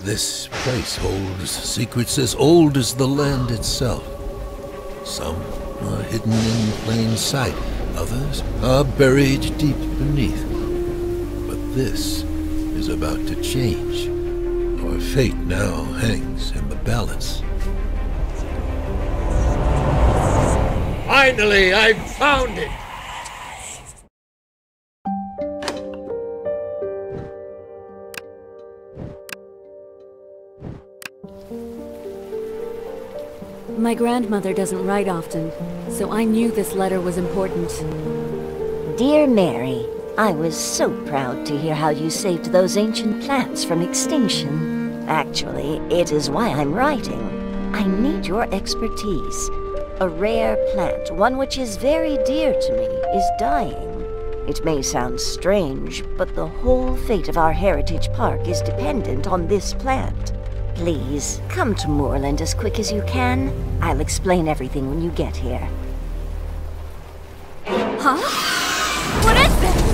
This place holds secrets as old as the land itself. Some are hidden in plain sight, others are buried deep beneath. But this is about to change. Our fate now hangs in the balance. Finally, I've found it! My grandmother doesn't write often, so I knew this letter was important. Dear Mary, I was so proud to hear how you saved those ancient plants from extinction. Actually, it is why I'm writing. I need your expertise. A rare plant, one which is very dear to me, is dying. It may sound strange, but the whole fate of our heritage park is dependent on this plant. Please, come to Moorland as quick as you can. I'll explain everything when you get here. Huh? What is this?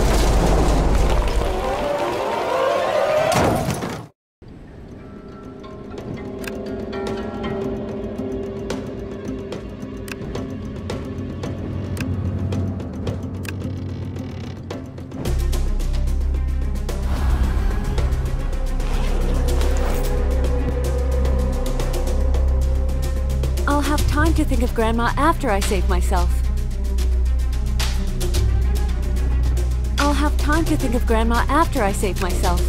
I'll have time to think of Grandma after I save myself. I'll have time to think of Grandma after I save myself.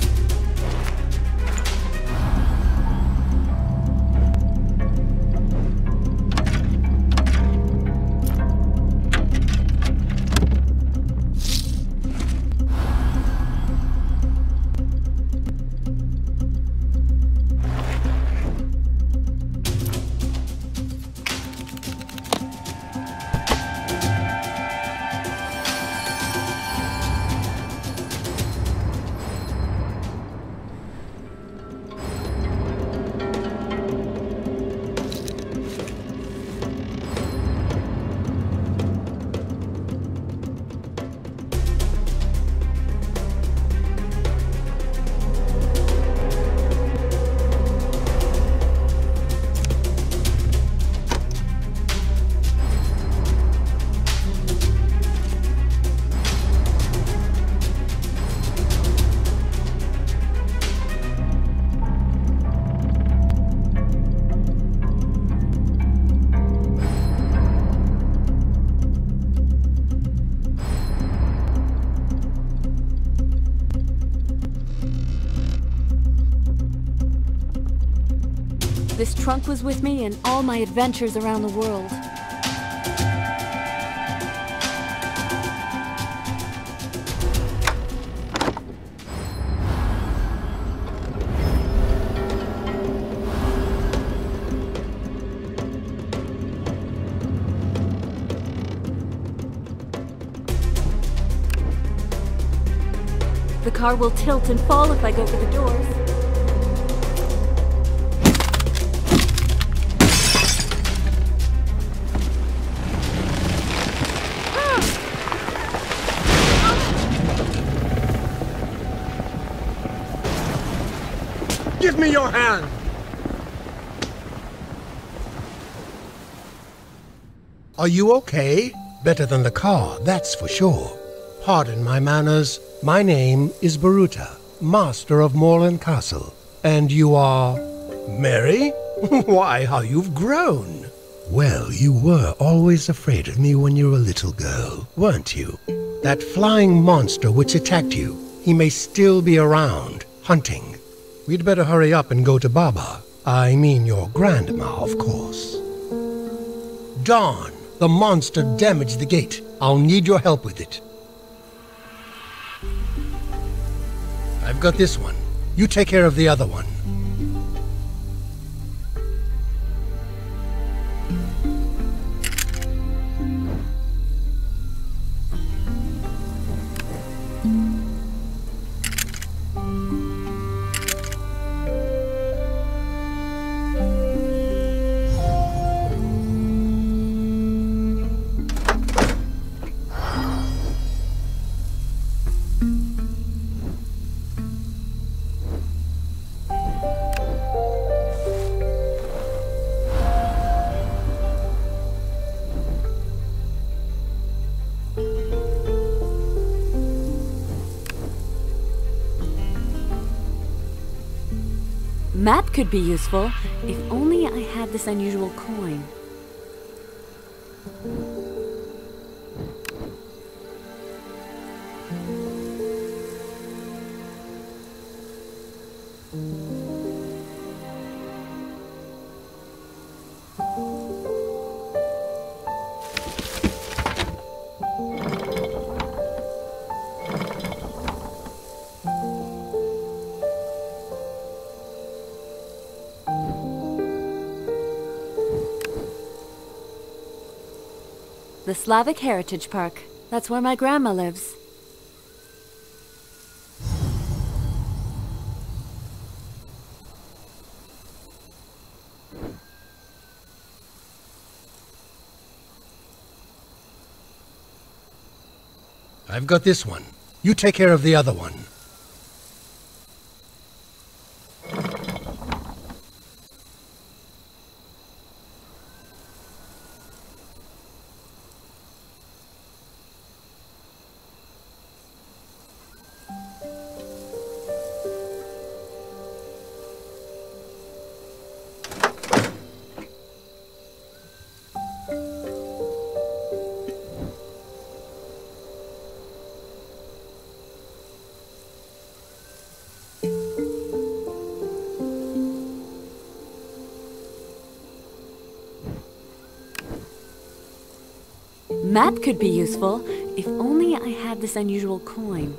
This trunk was with me in all my adventures around the world. The car will tilt and fall if I go for the doors. Give me your hand! Are you okay? Better than the car, that's for sure. Pardon my manners. My name is Baruta, Master of Moorland Castle. And you are... Mary? Why, how you've grown! Well, you were always afraid of me when you were a little girl, weren't you? That flying monster which attacked you, he may still be around, hunting. We'd better hurry up and go to Baba. I mean your grandma, of course. Dawn, the monster damaged the gate. I'll need your help with it. I've got this one. You take care of the other one. Map could be useful, if only I had this unusual coin. The Slavic Heritage Park. That's where my grandma lives. I've got this one. You take care of the other one. Map could be useful, if only I had this unusual coin.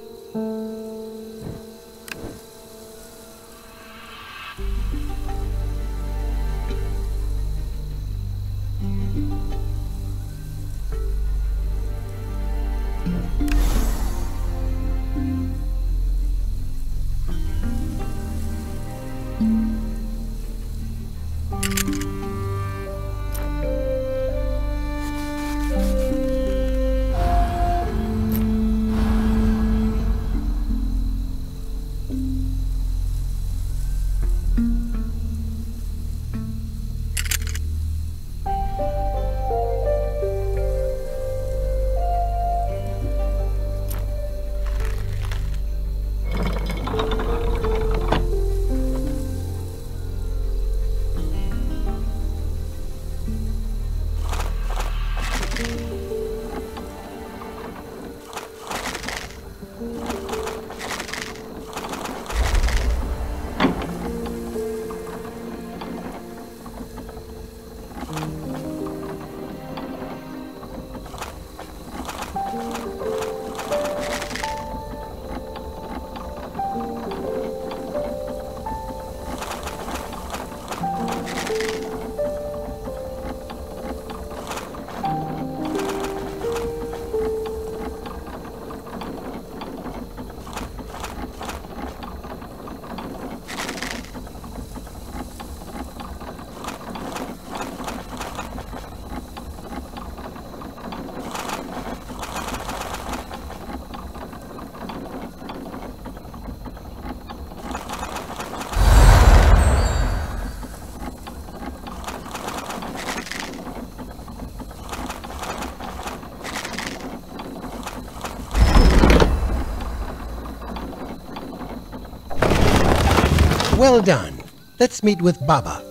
Well done. Let's meet with Baba.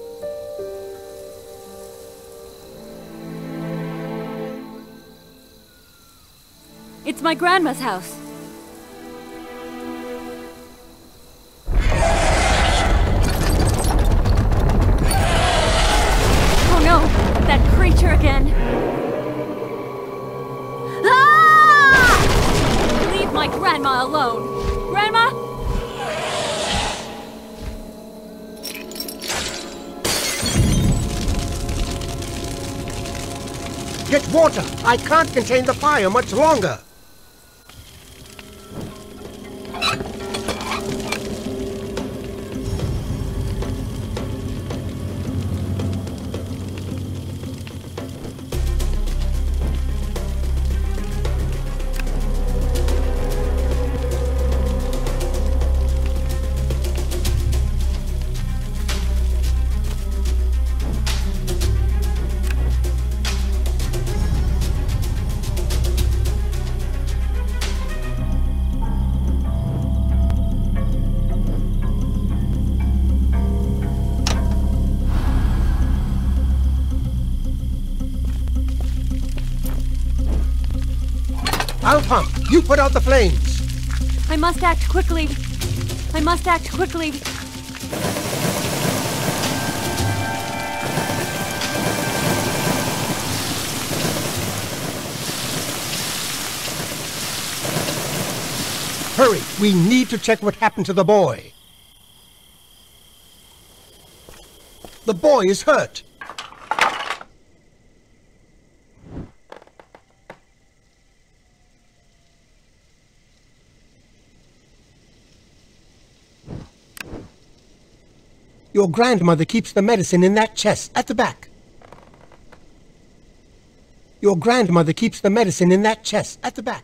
It's my grandma's house. Oh no! That creature again! Ah! Leave my grandma alone! Grandma? Get water! I can't contain the fire much longer! I'll pump. You put out the flames. I must act quickly. I must act quickly. Hurry, we need to check what happened to the boy. The boy is hurt. Your grandmother keeps the medicine in that chest at the back. Your grandmother keeps the medicine in that chest at the back.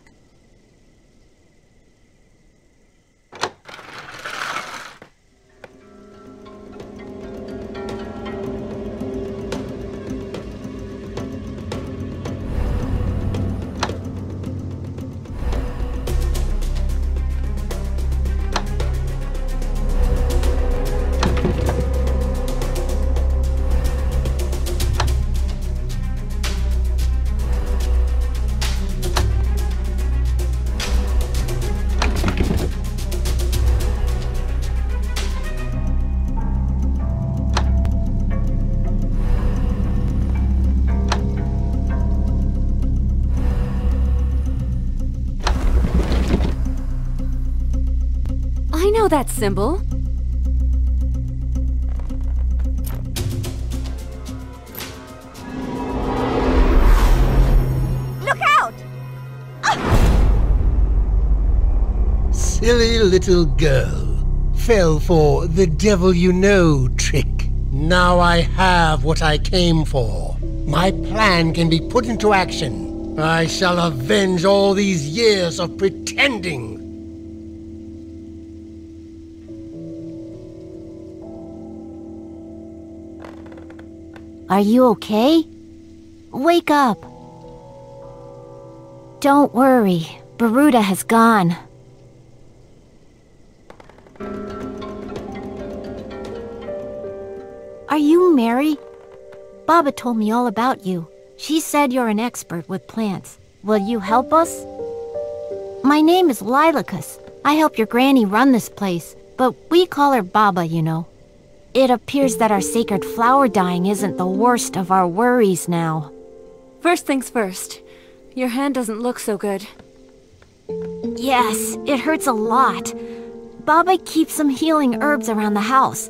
I know that symbol. Look out! Silly little girl. Fell for the devil you know trick. Now I have what I came for. My plan can be put into action. I shall avenge all these years of pretending. Are you okay? Wake up. Don't worry, Baruta has gone. Are you Mary? Baba told me all about you. She said you're an expert with plants. Will you help us? My name is Lilacus. I help your granny run this place, but we call her Baba, you know. It appears that our sacred flower dying isn't the worst of our worries now. First things first. Your hand doesn't look so good. Yes, it hurts a lot. Baba keeps some healing herbs around the house.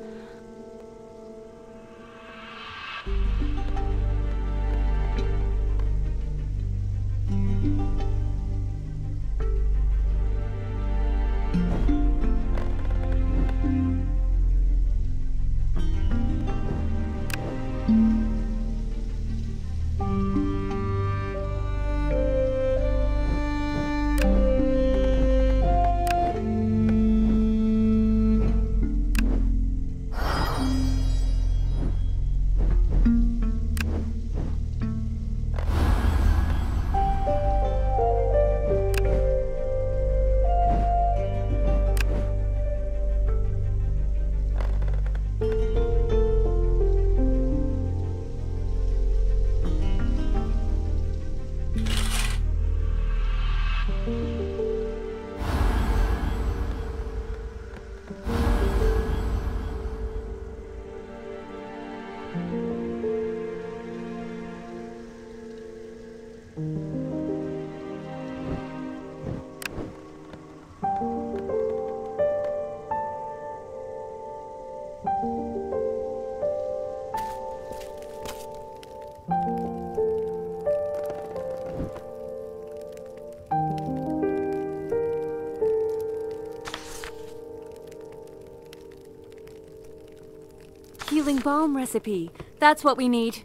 Healing balm recipe. That's what we need.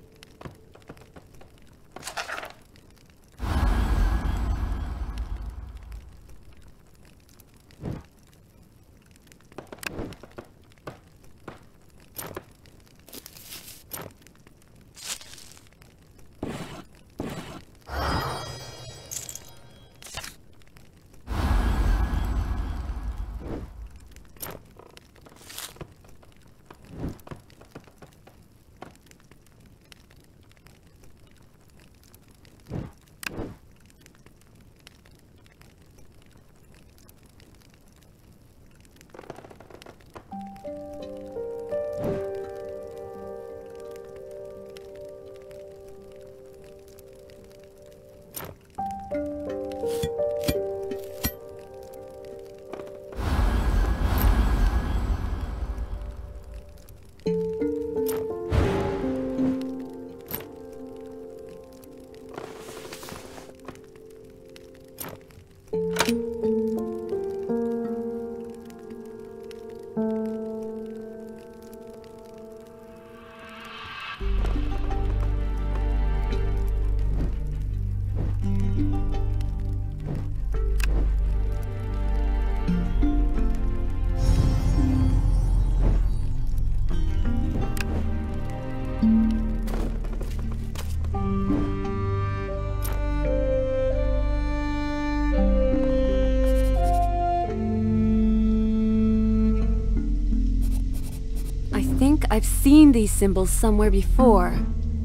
I've seen these symbols somewhere before.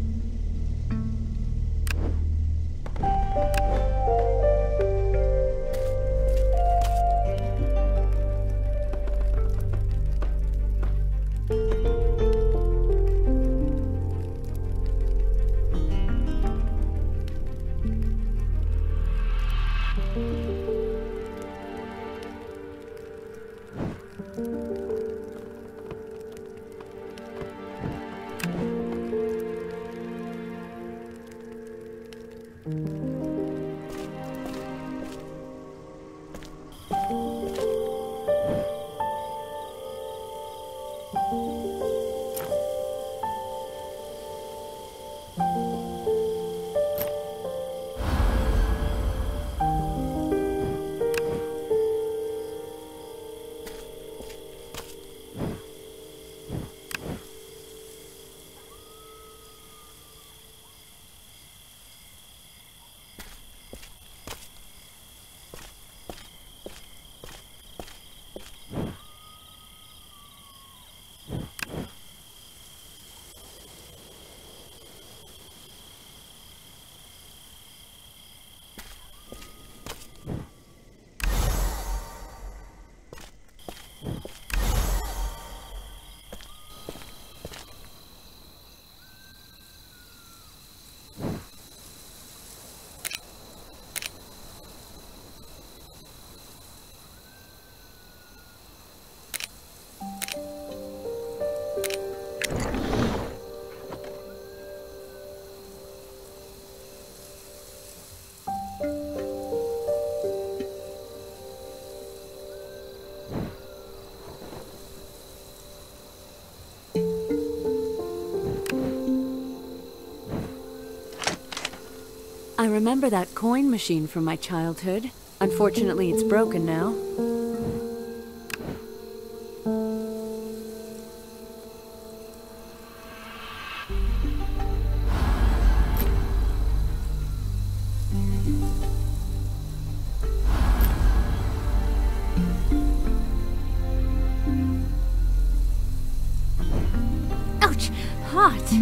I remember that coin machine from my childhood. Unfortunately, it's broken now. Ouch! Hot!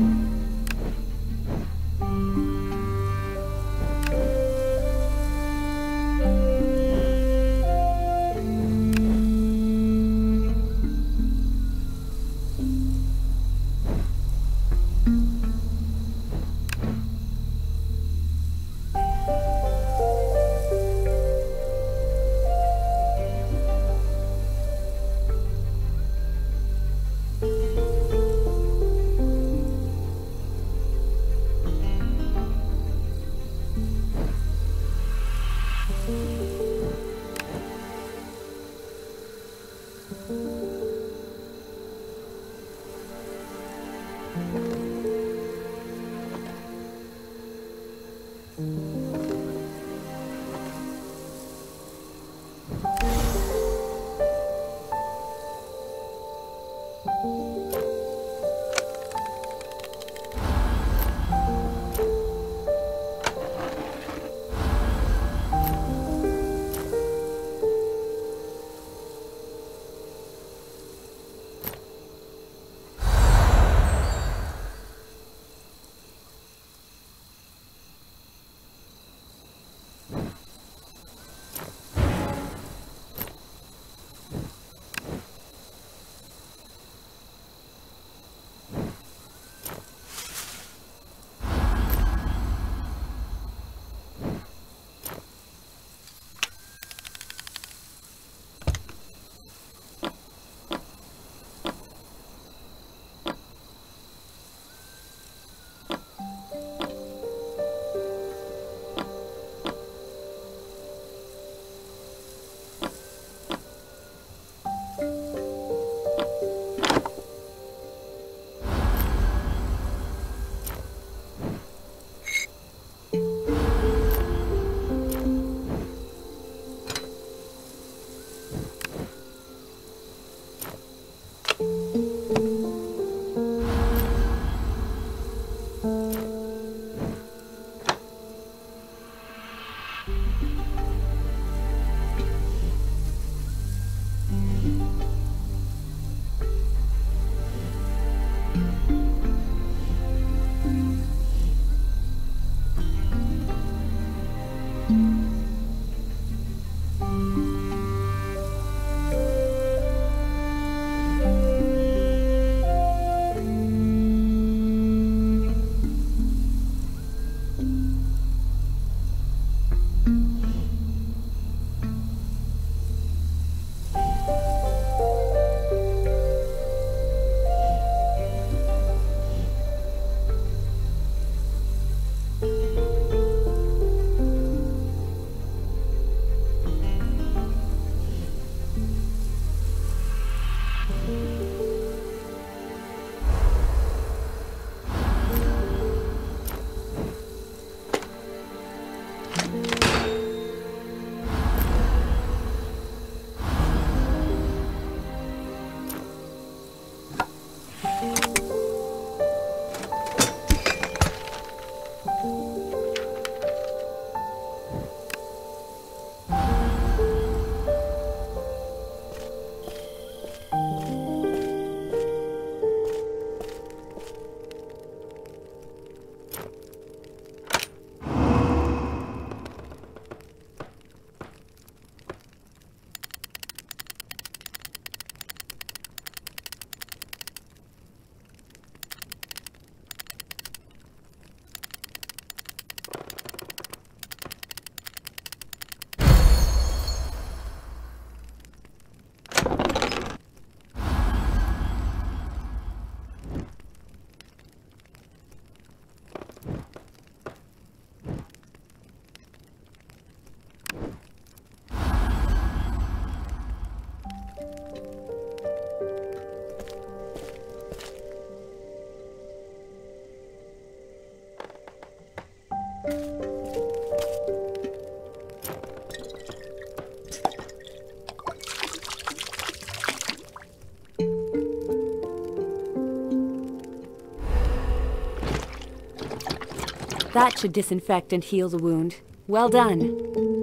That should disinfect and heal the wound. Well done.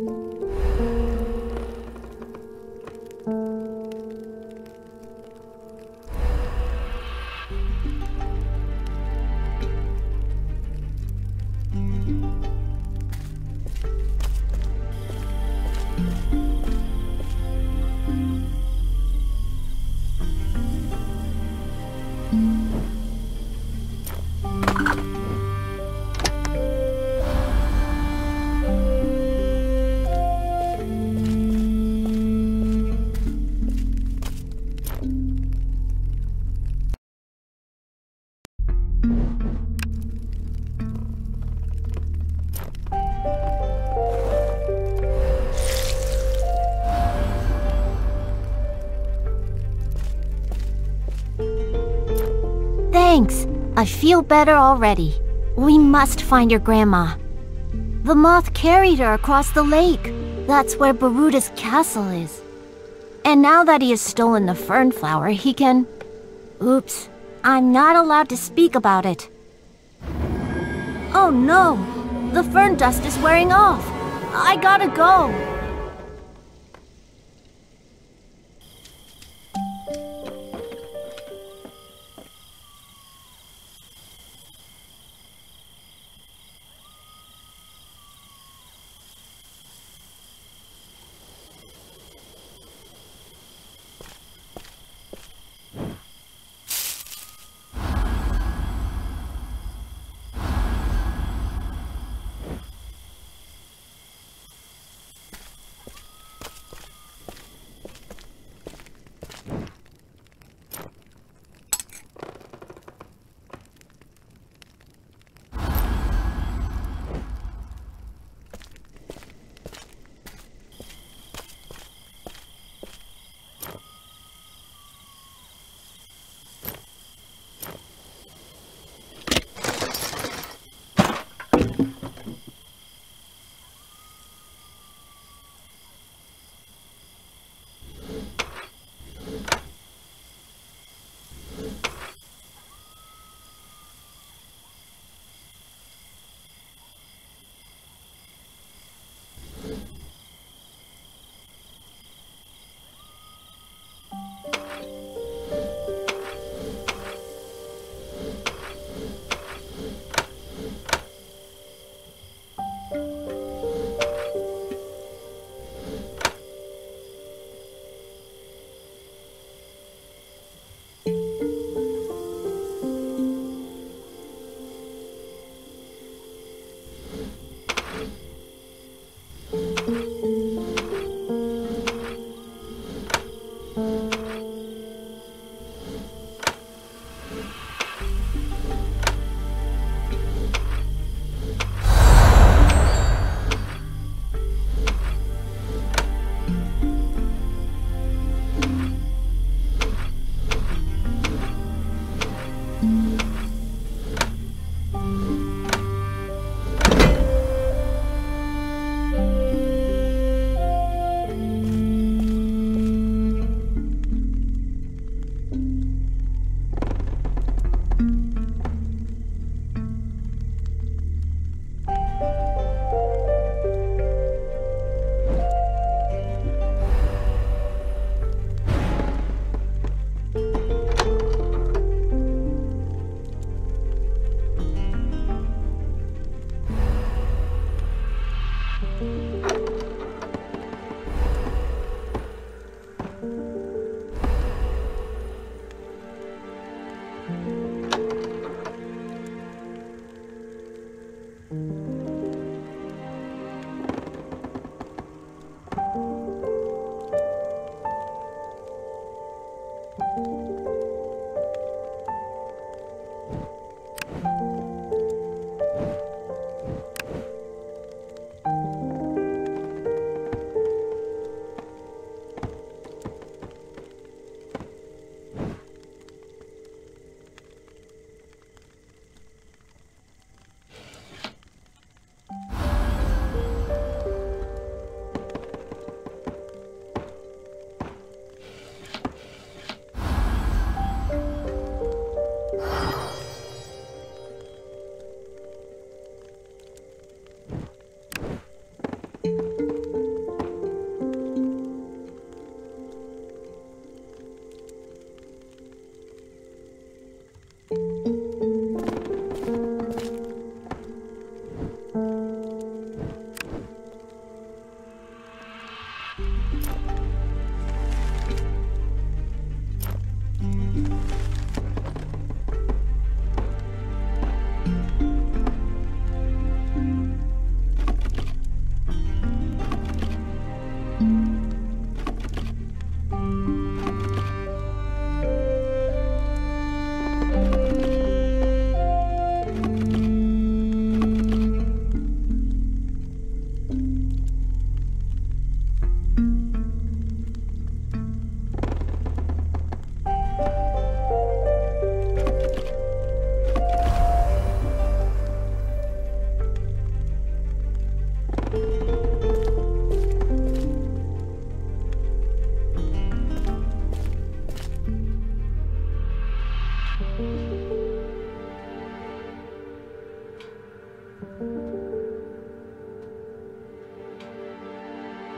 Thanks. I feel better already. We must find your grandma. The moth carried her across the lake. That's where Baruta's castle is. And now that he has stolen the fern flower, he can... Oops. I'm not allowed to speak about it. Oh no! The fern dust is wearing off. I gotta go.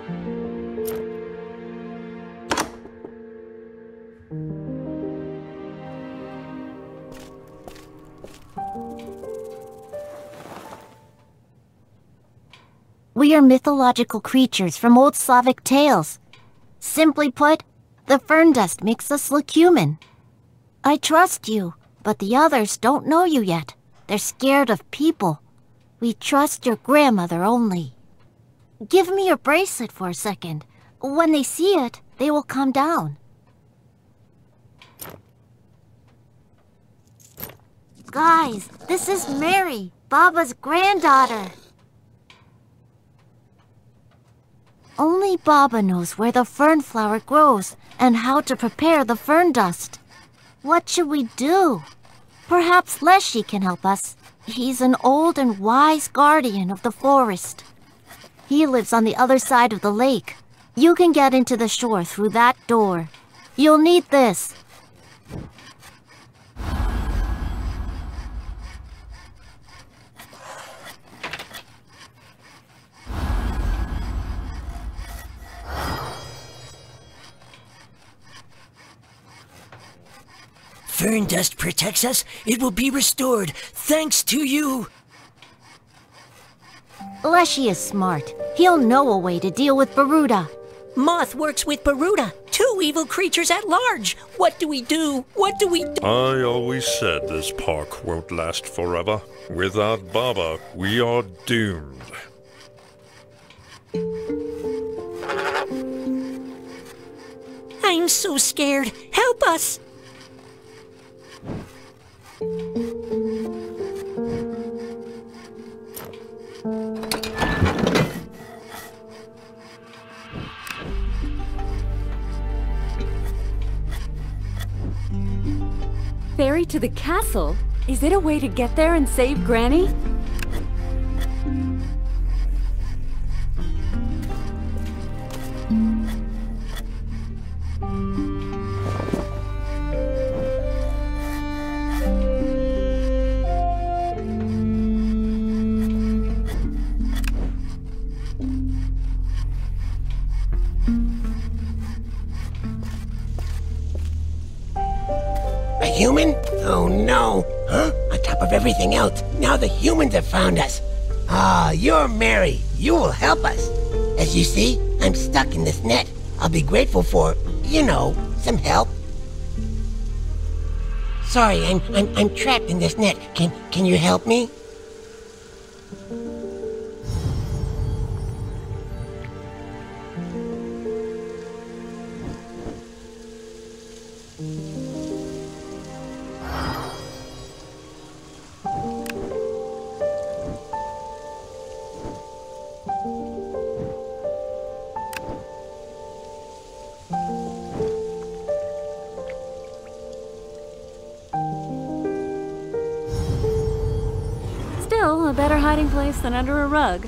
We are mythological creatures from old Slavic tales. Simply put, the fern dust makes us look human. I trust you, but the others don't know you yet. They're scared of people. We trust your grandmother only. Give me your bracelet for a second. When they see it, they will calm down. Guys, this is Mary, Baba's granddaughter. Only Baba knows where the fern flower grows and how to prepare the fern dust. What should we do? Perhaps Leshy can help us. He's an old and wise guardian of the forest. He lives on the other side of the lake. You can get into the shore through that door. You'll need this. Fern dust protects us. It will be restored, thanks to you. Leshy is smart. He'll know a way to deal with Baruda. Moth works with Baruda, two evil creatures at large. What do we do? What do we do? I always said this park won't last forever. Without Baba, we are doomed. I'm so scared. Help us! Ferry to the castle? Is it a way to get there and save Granny? A human? Oh no! Huh? On top of everything else, now the humans have found us. Ah, you're Mary. You will help us. As you see, I'm stuck in this net. I'll be grateful for, some help. Sorry, I'm trapped in this net. Can you help me? Still, a better hiding place than under a rug.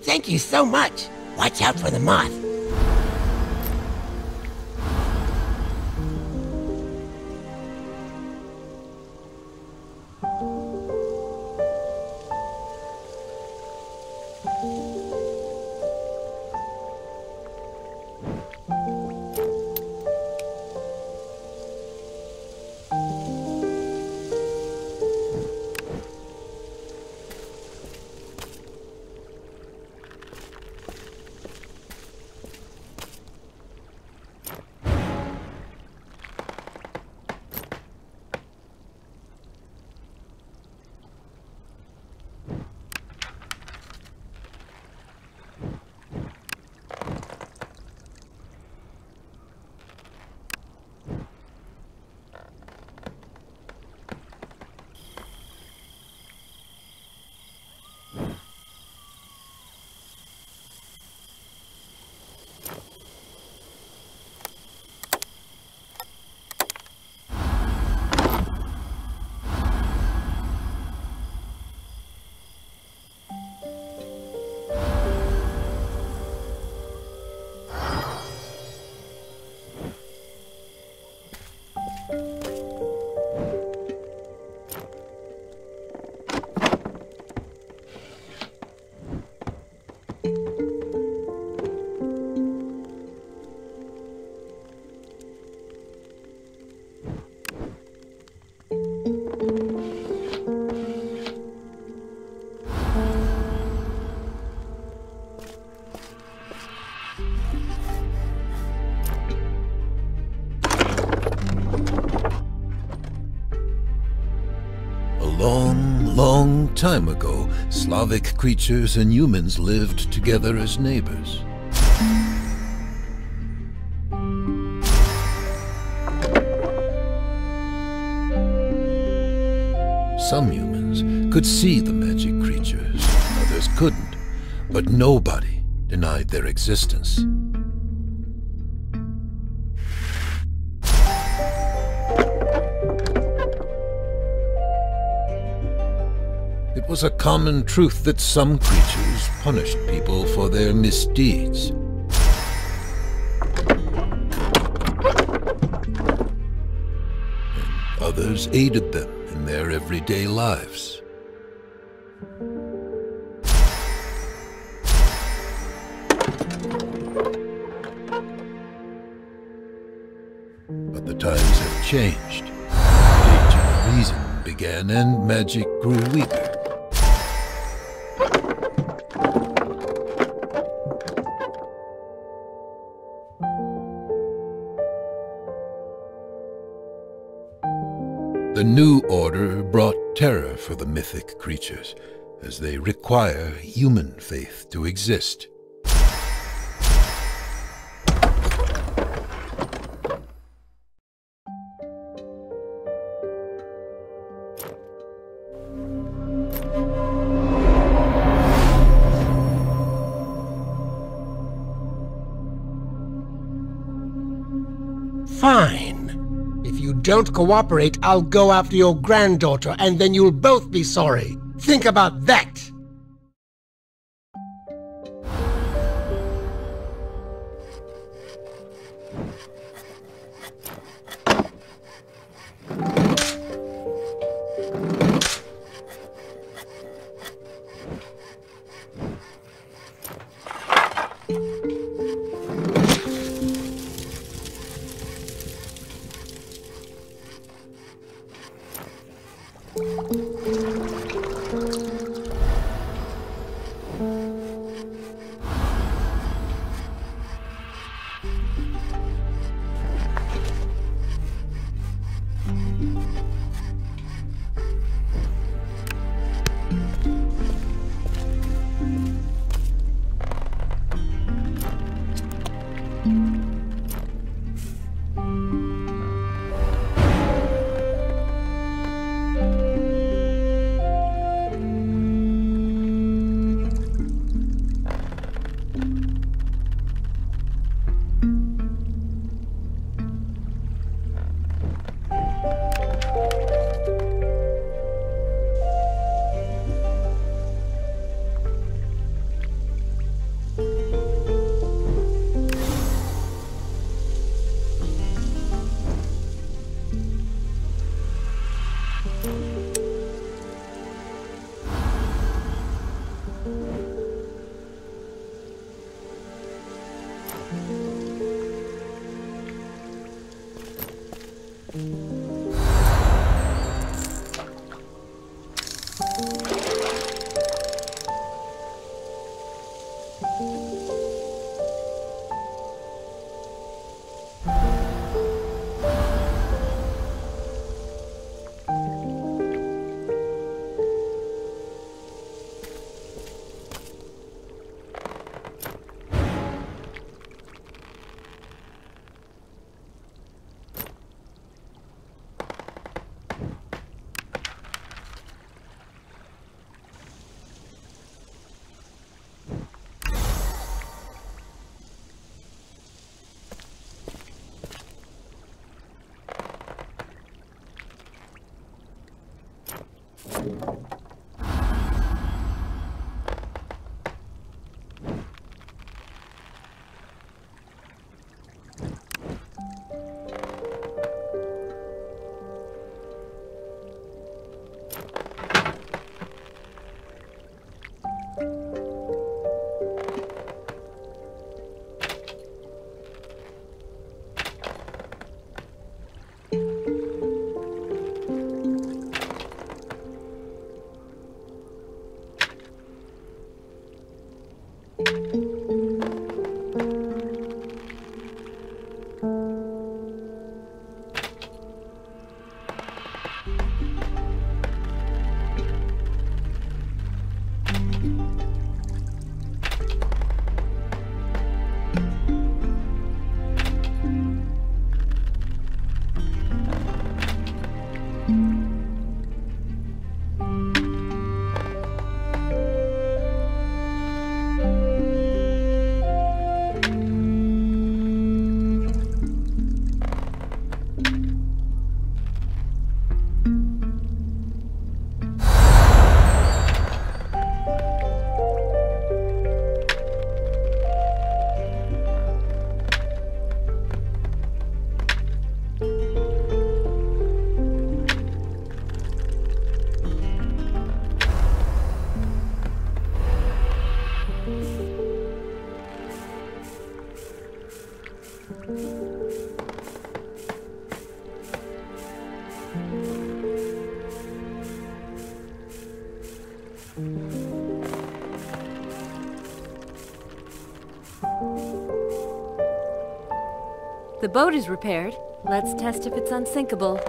Thank you so much. Watch out for the moth. Long time ago, Slavic creatures and humans lived together as neighbors. Some humans could see the magic creatures, others couldn't, but nobody denied their existence. It was a common truth that some creatures punished people for their misdeeds. And others aided them in their everyday lives. But the times have changed. The age of reason began and magic grew weaker. The new order brought terror for the mythic creatures, as they require human faith to exist. Fine. If you don't cooperate, I'll go after your granddaughter, and then you'll both be sorry. Think about that! The boat is repaired. Let's test if it's unsinkable.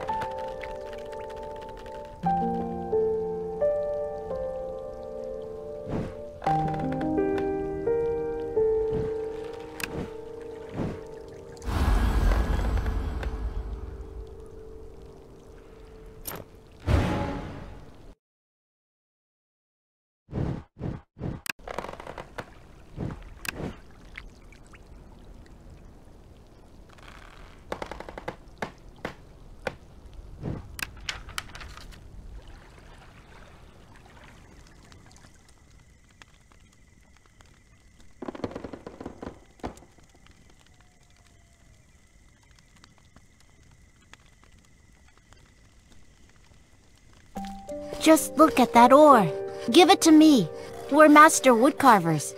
Just look at that ore. Give it to me. We're master woodcarvers.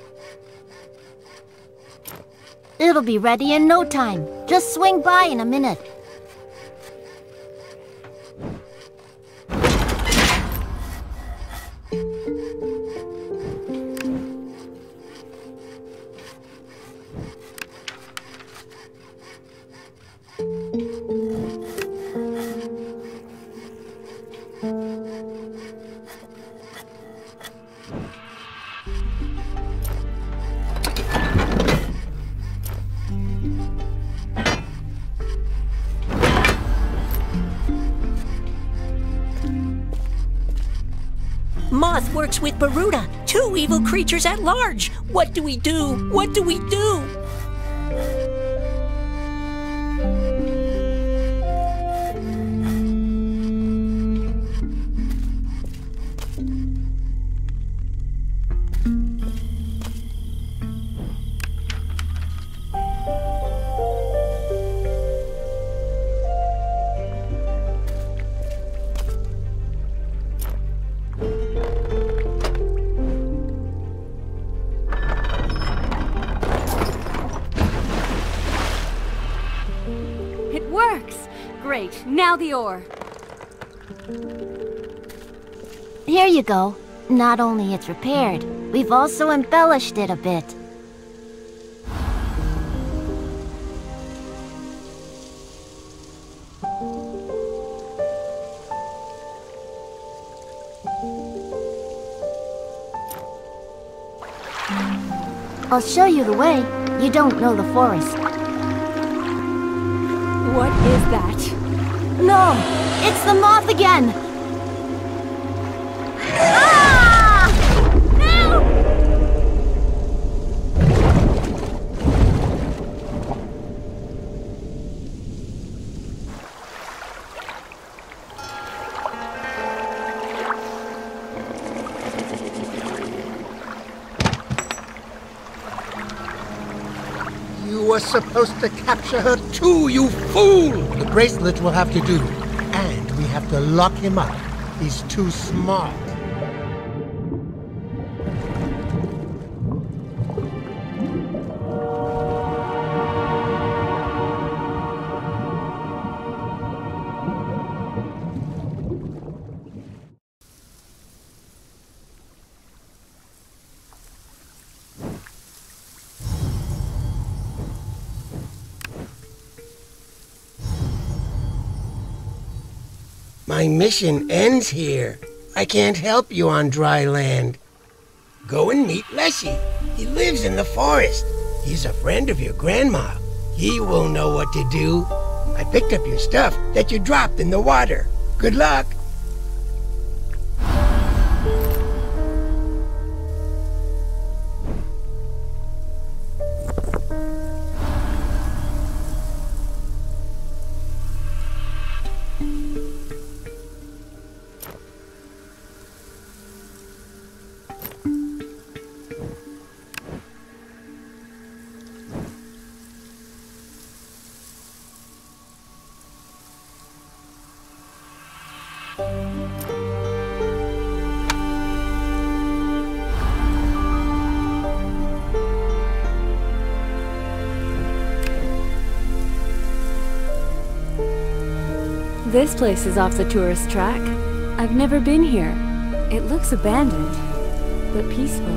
It'll be ready in no time. Just swing by in a minute. Moth works with Baruta, two evil creatures at large. What do we do? What do we do? Great. Now the ore. Here you go. Not only it's repaired, we've also embellished it a bit. I'll show you the way. You don't know the forest. What is that? No! It's the moth again! You were supposed to capture her too, you fool! The bracelet will have to do. And we have to lock him up. He's too smart. My mission ends here. I can't help you on dry land. Go and meet Leshy. He lives in the forest. He's a friend of your grandma. He will know what to do. I picked up your stuff that you dropped in the water. Good luck. This place is off the tourist track. I've never been here. It looks abandoned, but peaceful.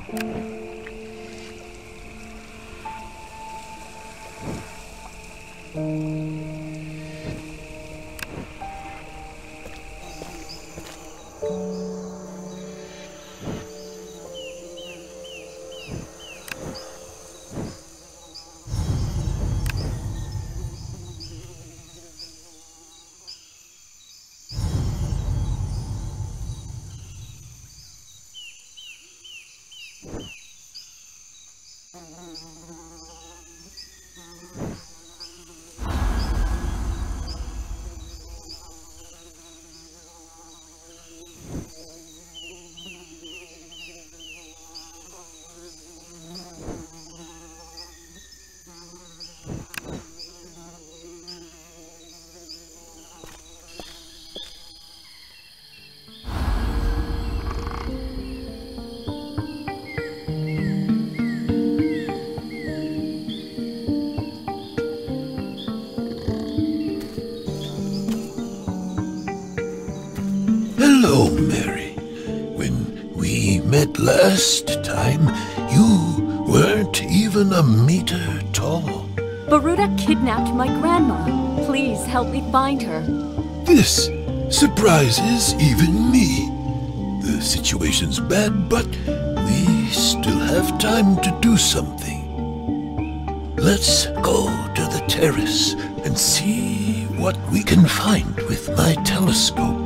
Hello, Mary. When we met last time, you weren't even a meter tall. Baruta kidnapped my grandma. Please help me find her. This surprises even me. The situation's bad, but we still have time to do something. Let's go to the terrace and see what we can find with my telescope.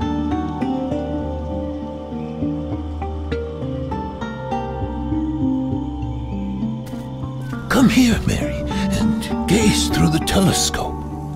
Come here, Mary, and gaze through the telescope.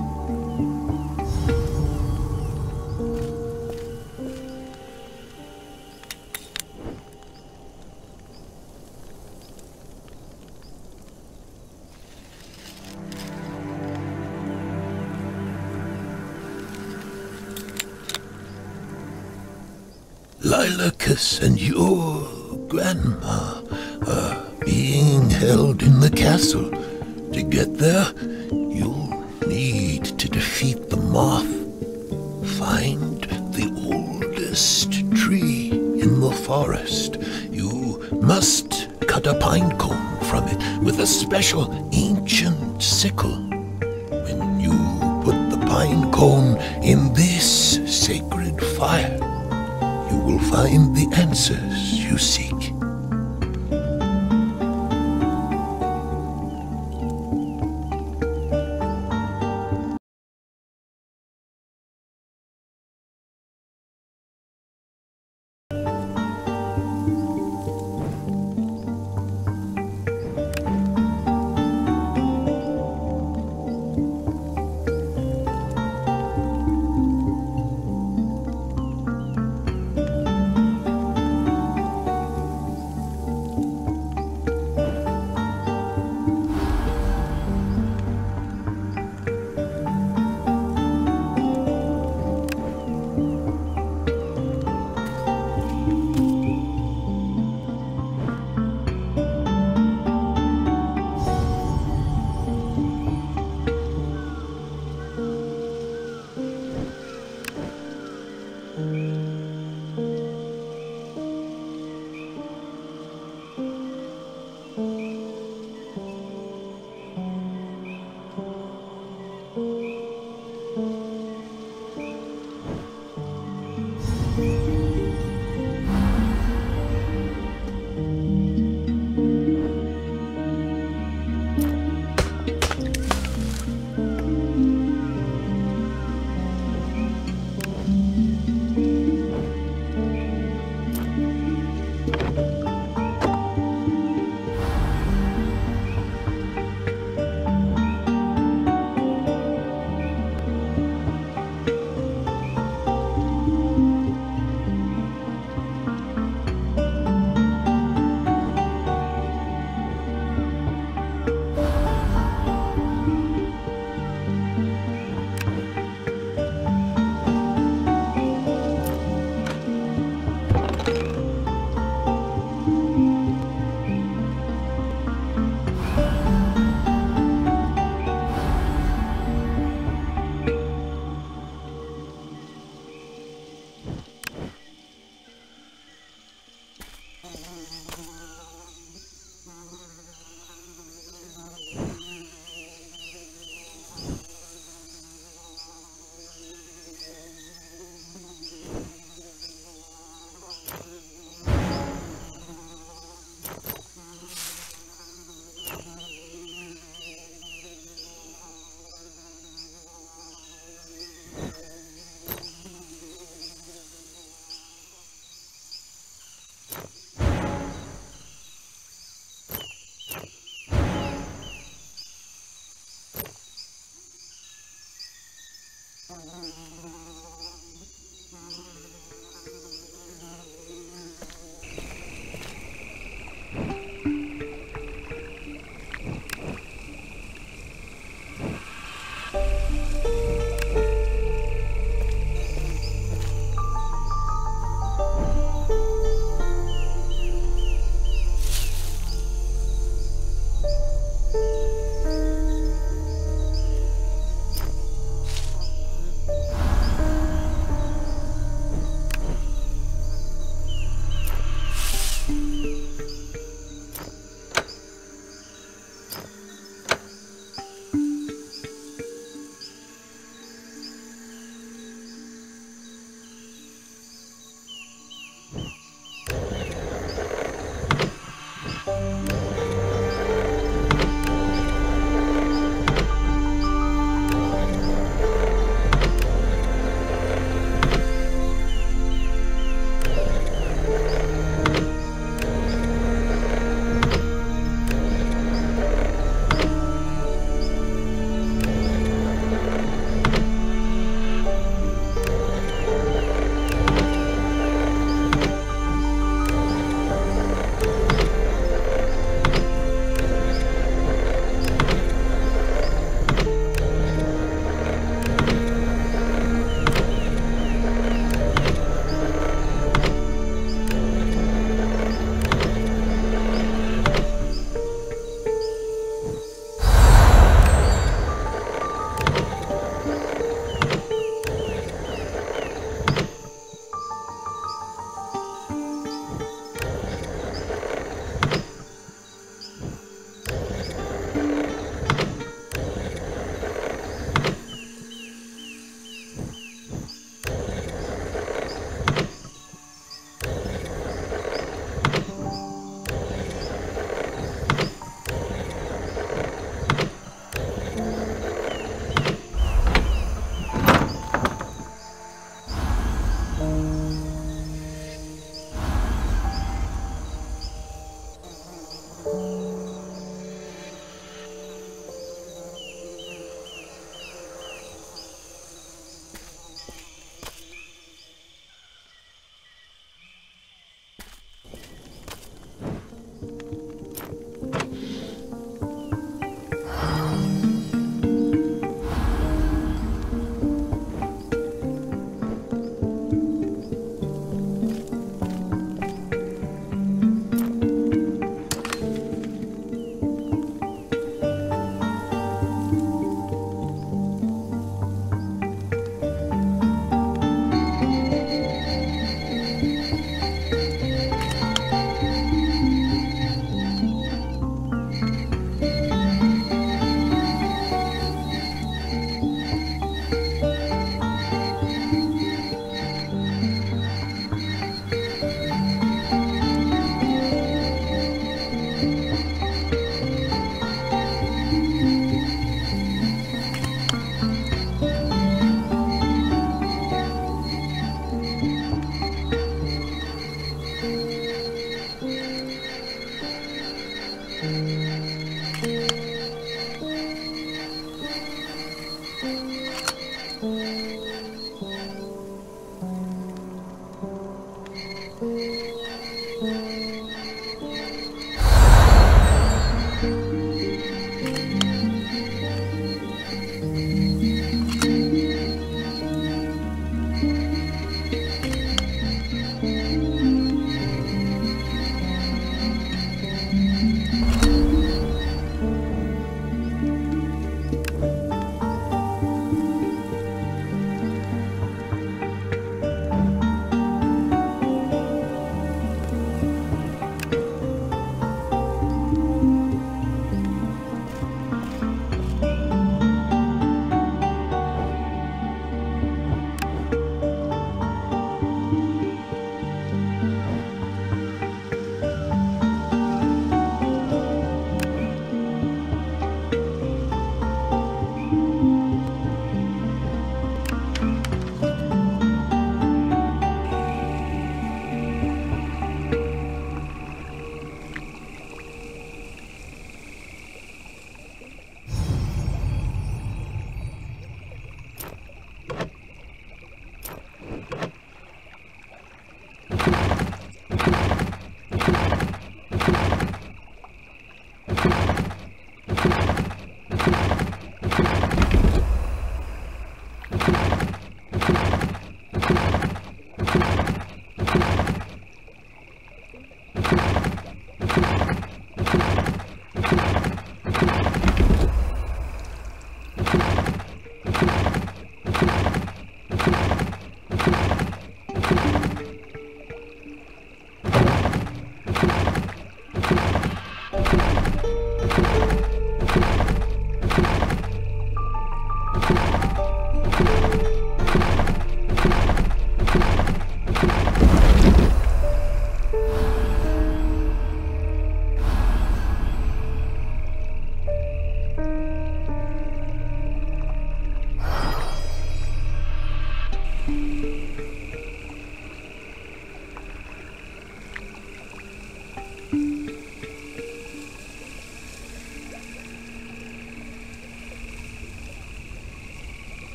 Lilacus and your grandma are being held in the castle. To get there, you'll need to defeat the moth. Find the oldest tree in the forest. You must cut a pine cone from it with a special ancient sickle. When you put the pine cone in this sacred fire, you will find the answers you seek.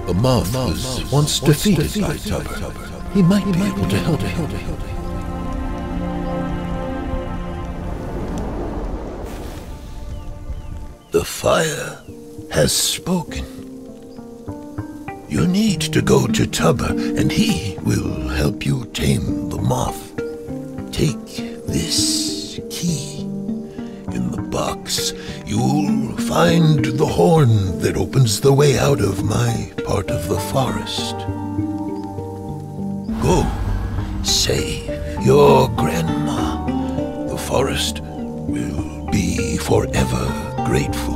The moth was once defeated by Tubber. He might be able to help you. The fire has spoken. You need to go to Tubber, and he will help you tame the moth. Take this key. In the box, you'll find the horn that opens the way out of my part of the forest. Go, save your grandma. The forest will be forever grateful.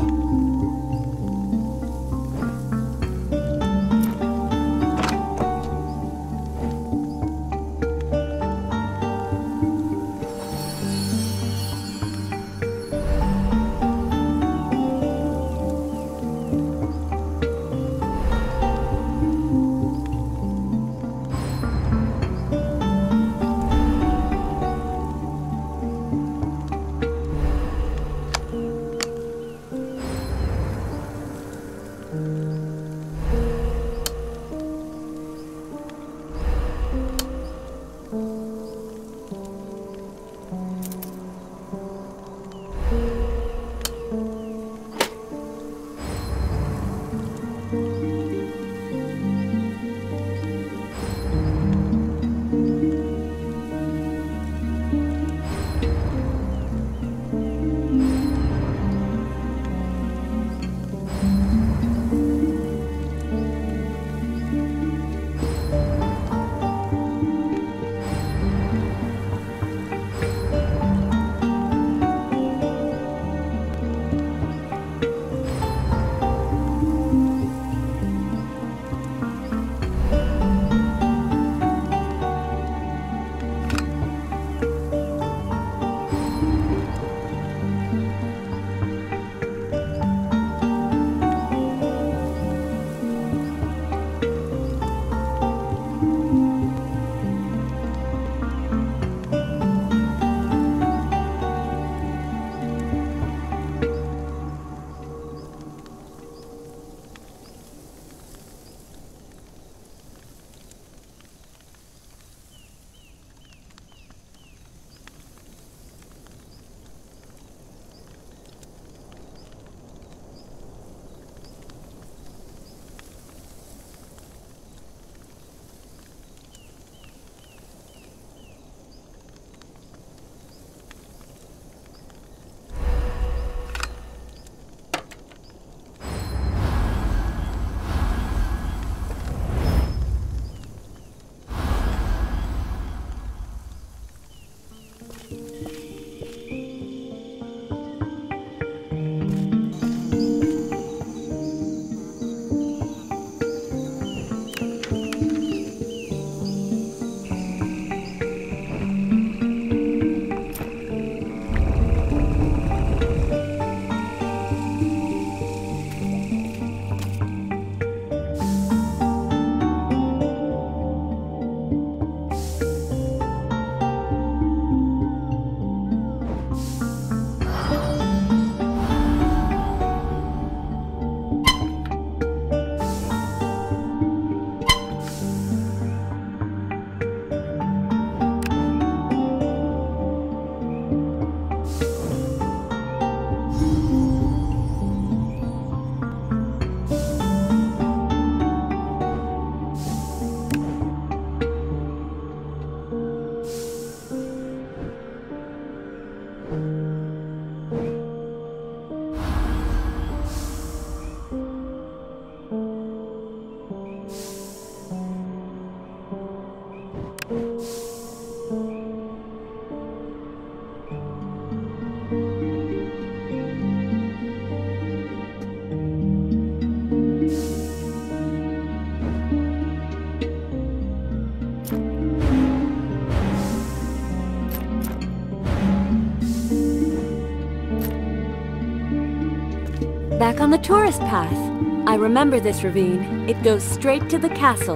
Back on the tourist path. I remember this ravine. It goes straight to the castle.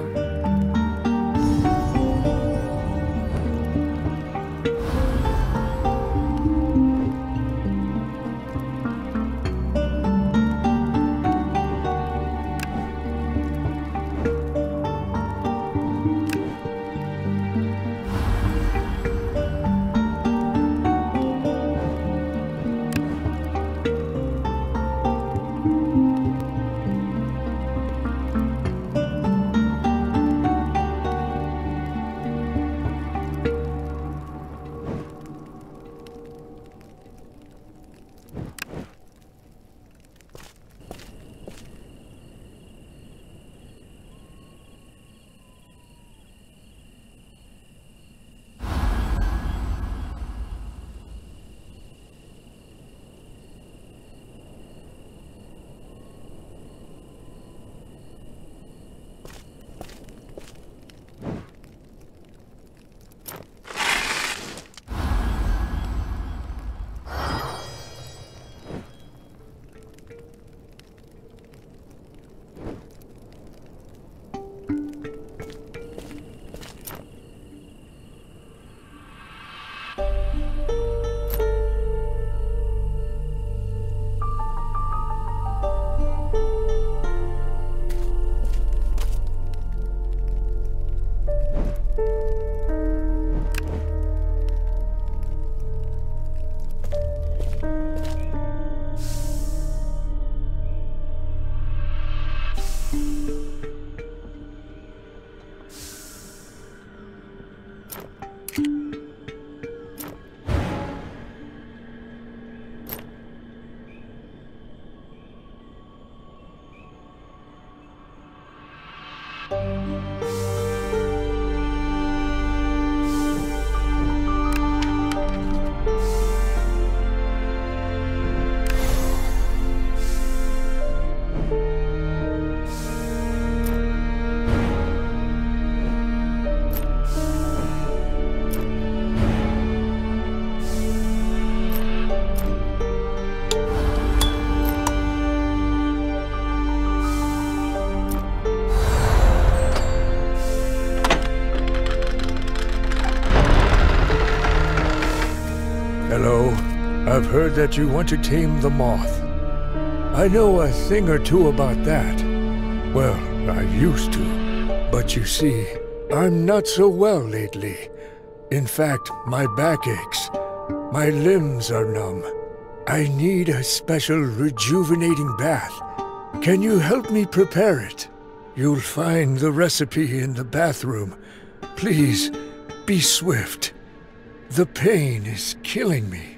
I've heard that you want to tame the moth. I know a thing or two about that. Well, I used to. But you see, I'm not so well lately. In fact, my back aches. My limbs are numb. I need a special rejuvenating bath. Can you help me prepare it? You'll find the recipe in the bathroom. Please, be swift. The pain is killing me.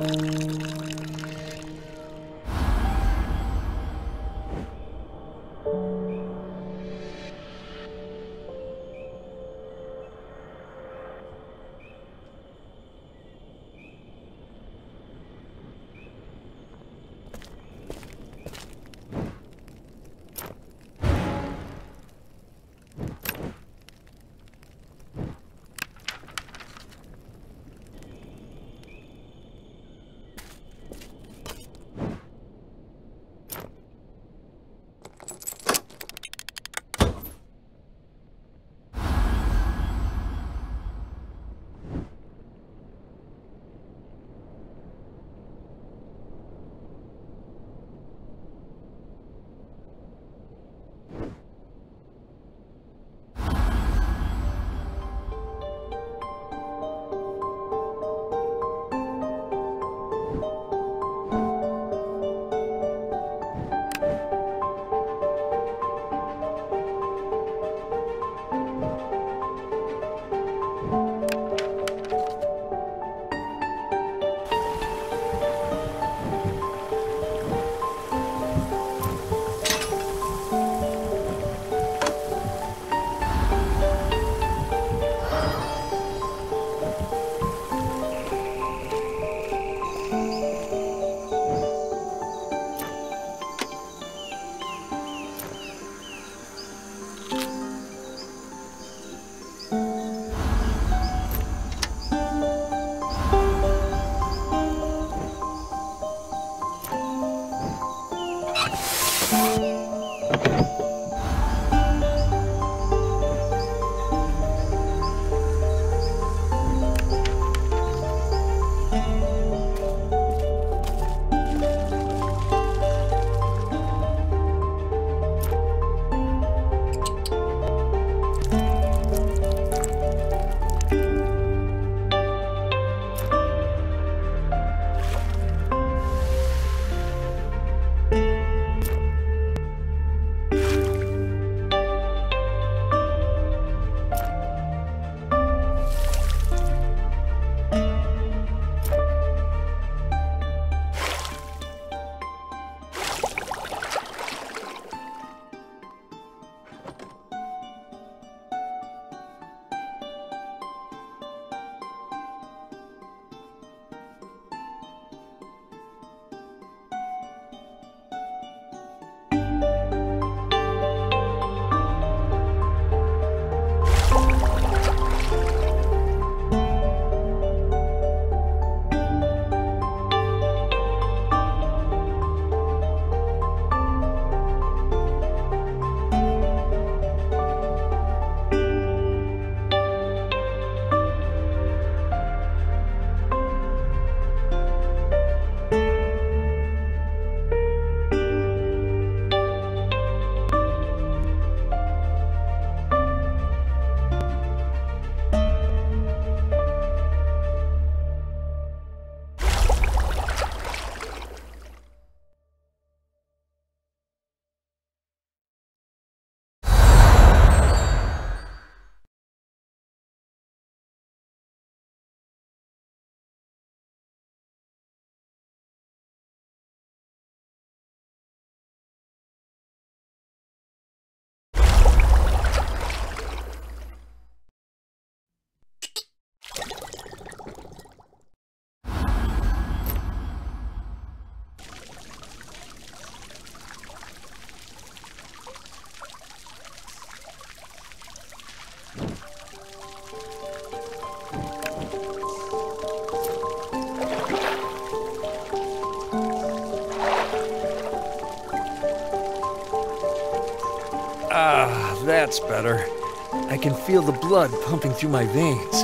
Ah, that's better. I can feel the blood pumping through my veins.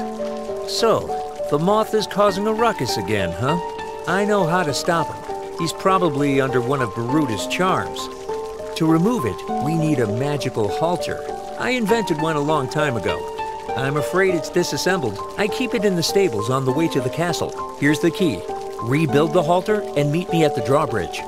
So, the moth is causing a ruckus again, huh? I know how to stop him. He's probably under one of Baruta's charms. To remove it, we need a magical halter. I invented one a long time ago. I'm afraid it's disassembled. I keep it in the stables on the way to the castle. Here's the key. Rebuild the halter and meet me at the drawbridge.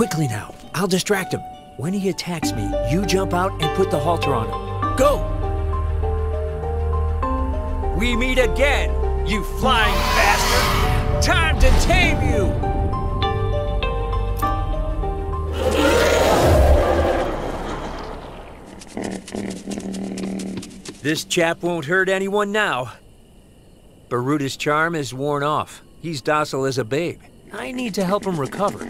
Quickly now. I'll distract him. When he attacks me, you jump out and put the halter on him. Go! We meet again, you flying bastard! Time to tame you! This chap won't hurt anyone now. Baruta's charm is worn off. He's docile as a babe. I need to help him recover.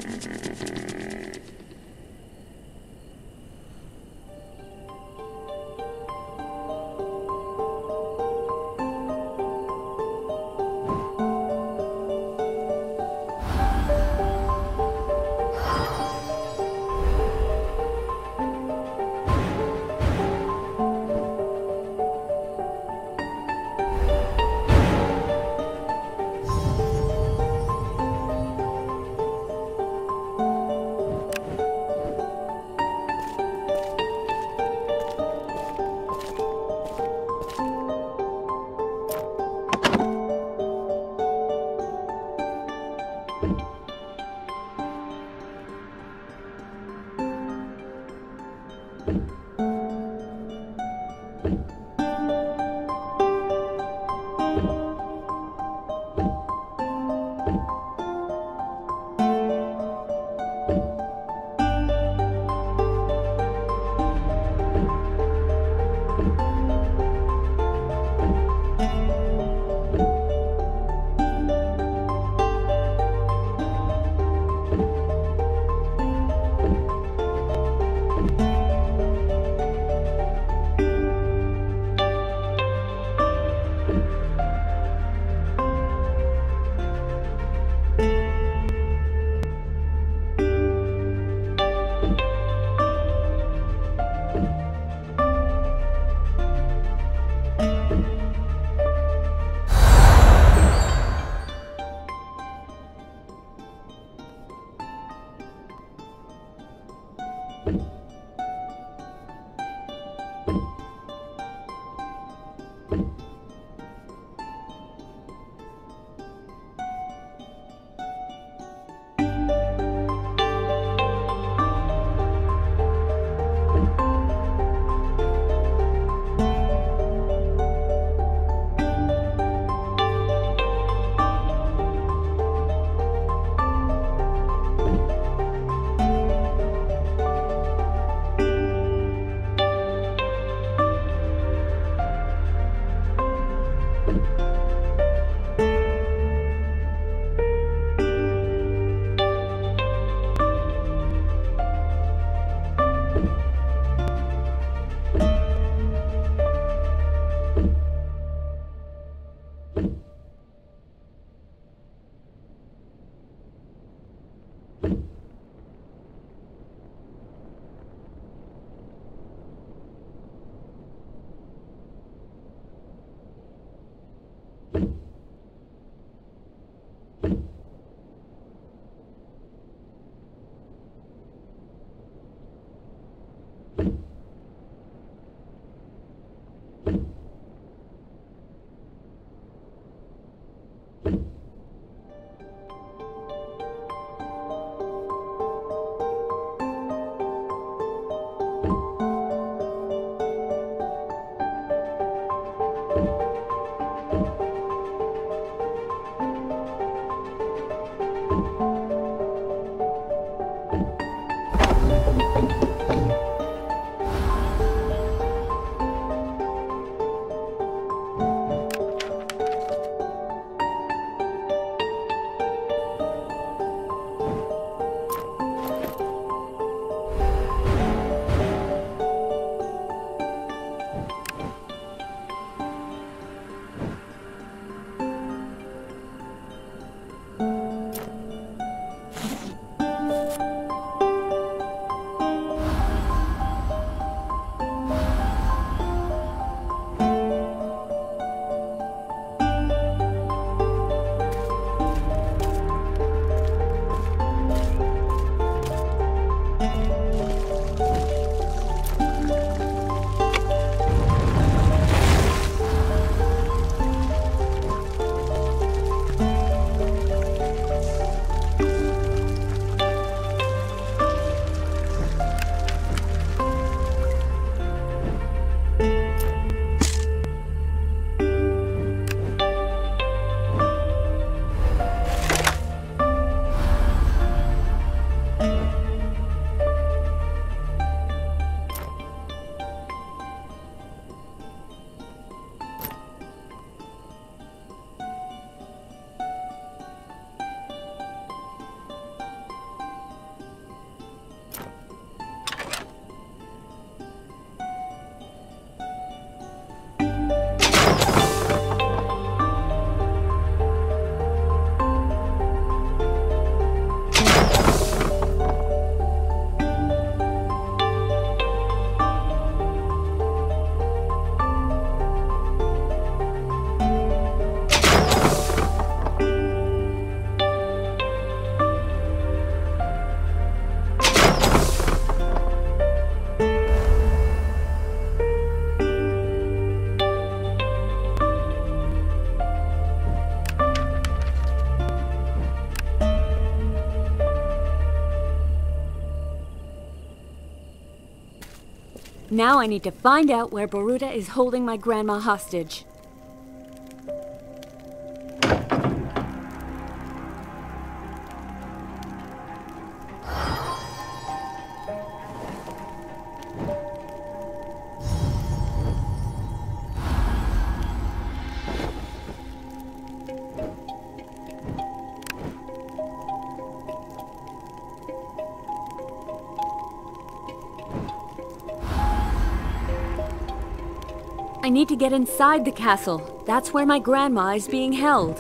Now I need to find out where Boruta is holding my grandma hostage. I need to get inside the castle. That's where my grandma is being held.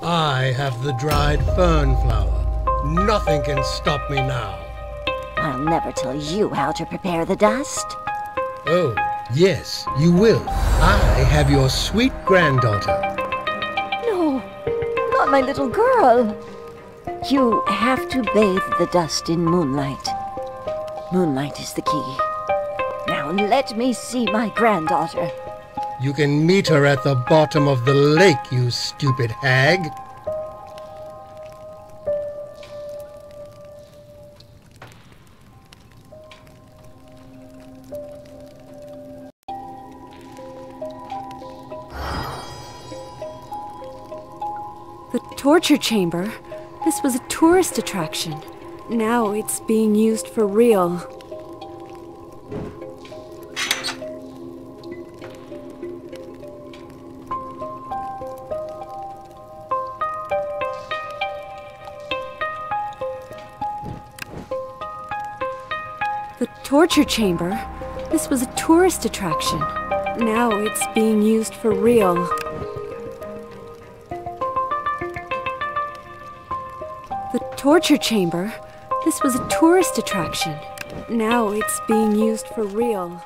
I have the dried fern flower. Nothing can stop me now. I'll never tell you how to prepare the dust. Oh, yes, you will. I have your sweet granddaughter. No, not my little girl. You have to bathe the dust in moonlight. Moonlight is the key. Now let me see my granddaughter. You can meet her at the bottom of the lake, you stupid hag. The torture chamber? This was a tourist attraction. Now it's being used for real. The torture chamber? This was a tourist attraction. Now it's being used for real. The torture chamber? This was a tourist attraction. Now it's being used for real.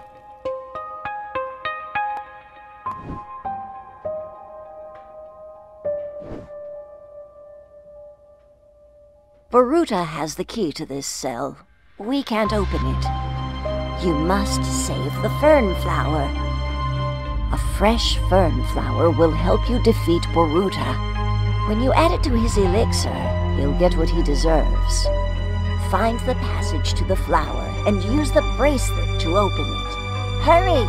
Boruta has the key to this cell. We can't open it. You must save the fern flower. A fresh fern flower will help you defeat Boruta. When you add it to his elixir, he'll get what he deserves. Find the passage to the flower and use the bracelet to open it. Hurry!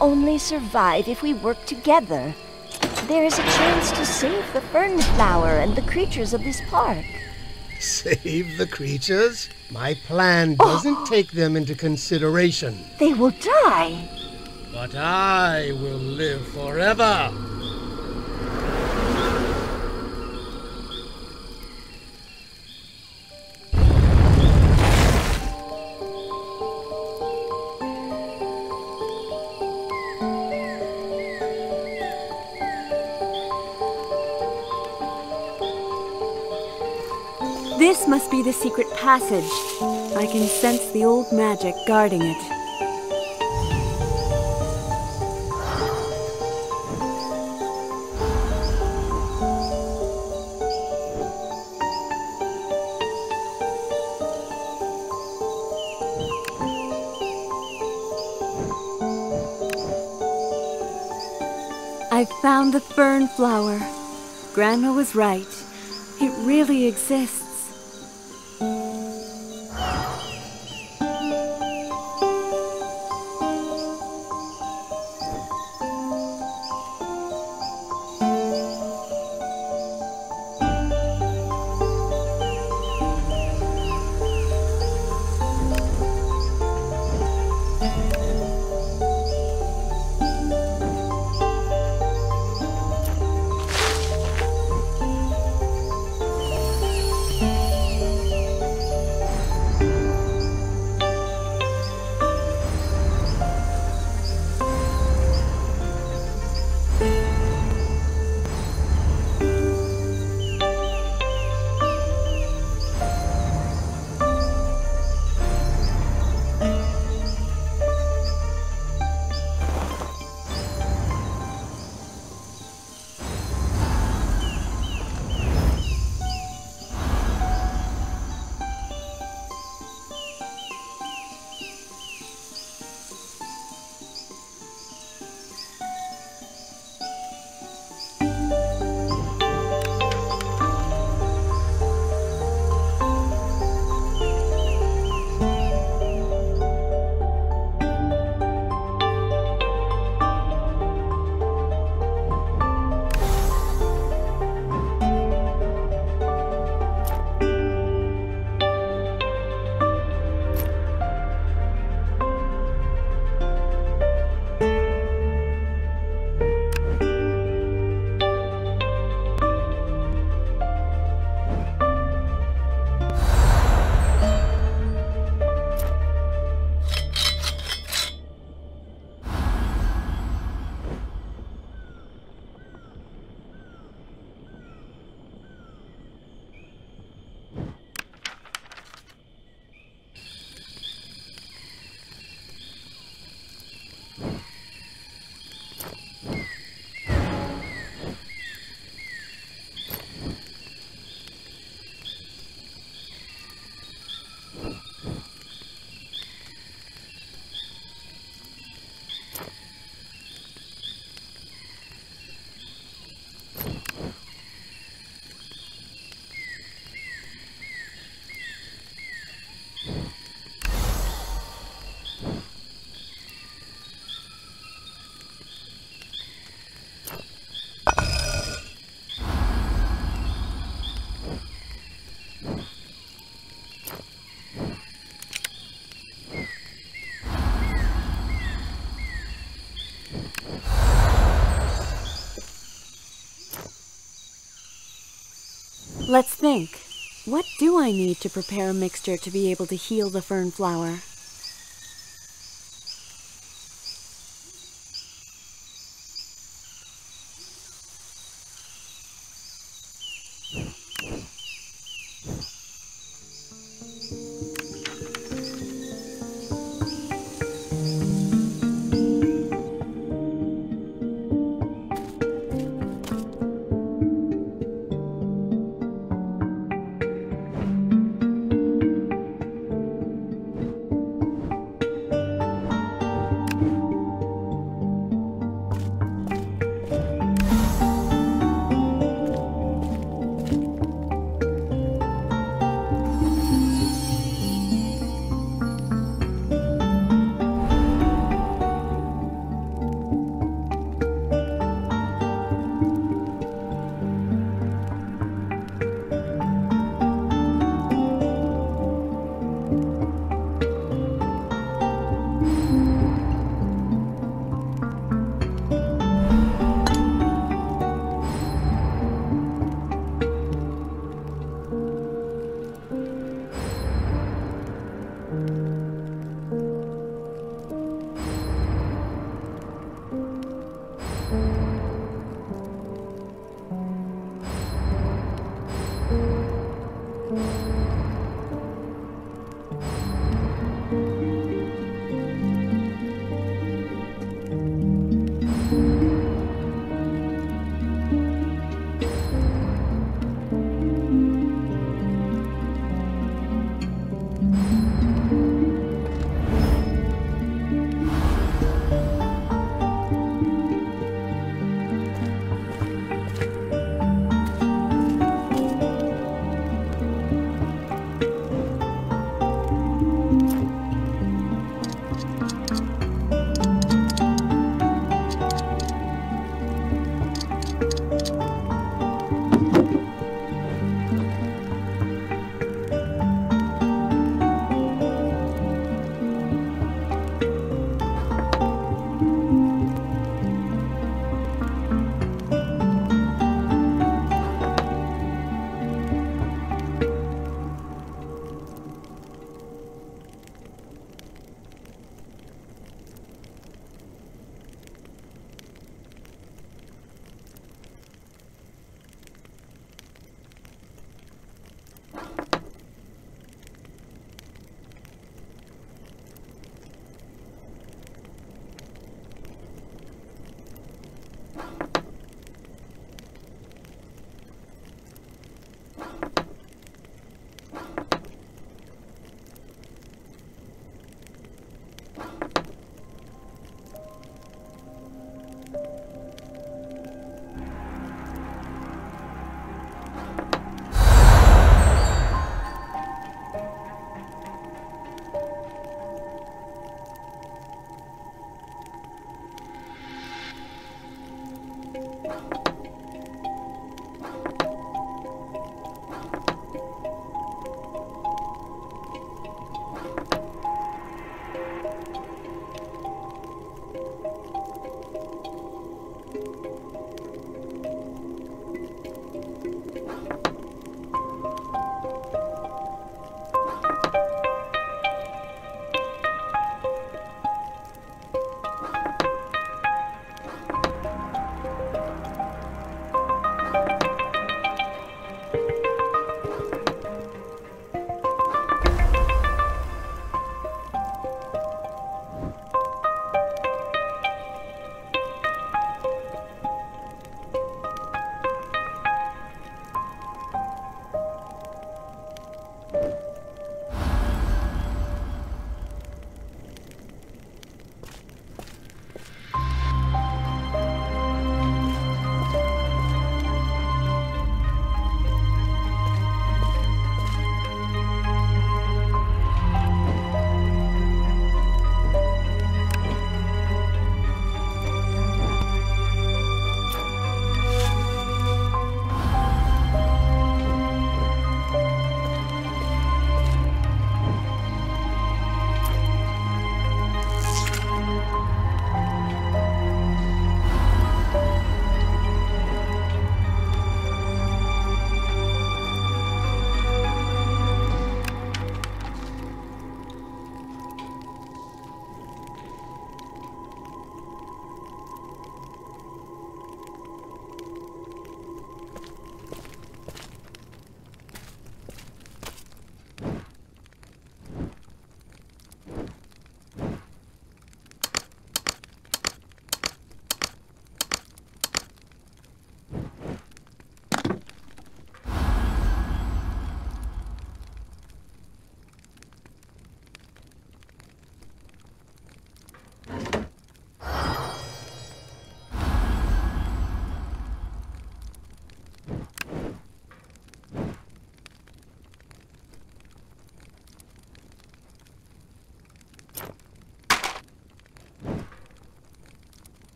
only survive if we work together. There is a chance to save the fern flower and the creatures of this park. Save the creatures? My plan doesn't take them into consideration. They will die. But I will live forever. This must be the secret passage. I can sense the old magic guarding it. I found the fern flower. Grandma was right. It really exists. Let's think. What do I need to prepare a mixture to be able to heal the fern flower?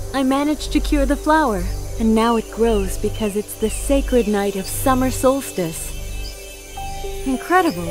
I managed to cure the flower, and now it grows because it's the sacred night of summer solstice. Incredible.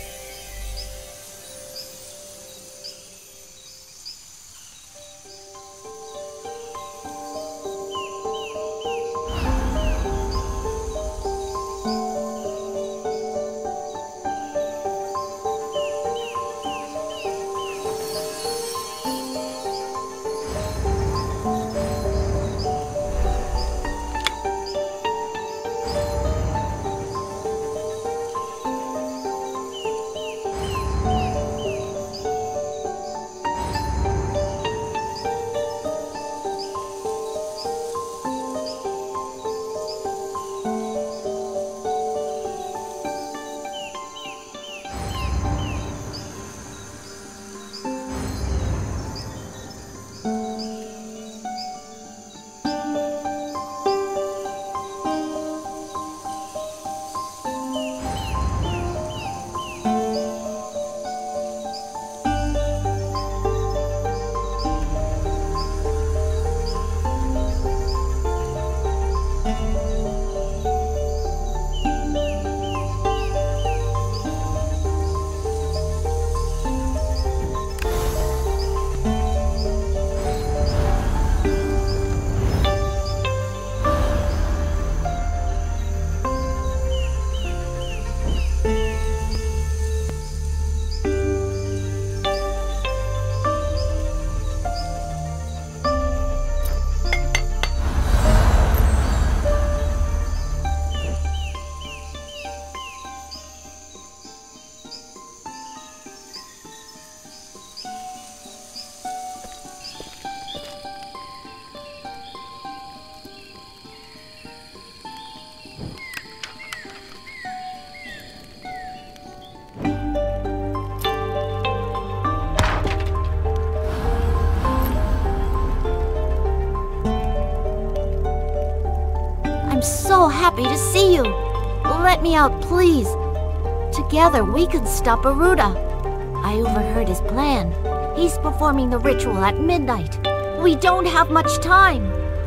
So happy to see you. Let me out, please. Together we can stop Aruda. I overheard his plan. He's performing the ritual at midnight. We don't have much time.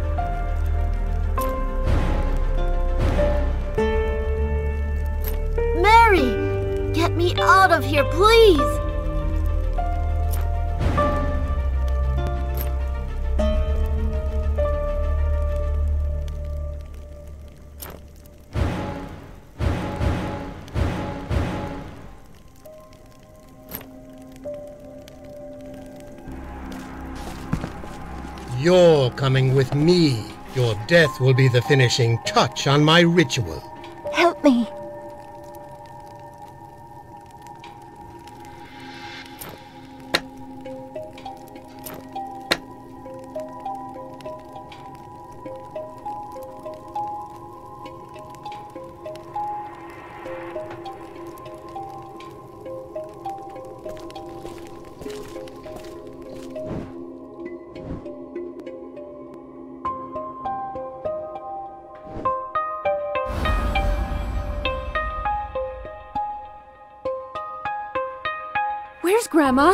Mary, get me out of here, please. You're coming with me. Your death will be the finishing touch on my ritual. Help me. Where's Grandma?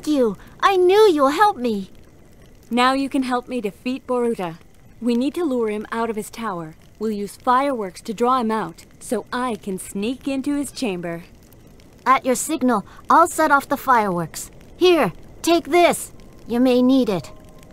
Thank you! I knew you'll help me! Now you can help me defeat Boruta. We need to lure him out of his tower. We'll use fireworks to draw him out, so I can sneak into his chamber. At your signal, I'll set off the fireworks. Here, take this. You may need it.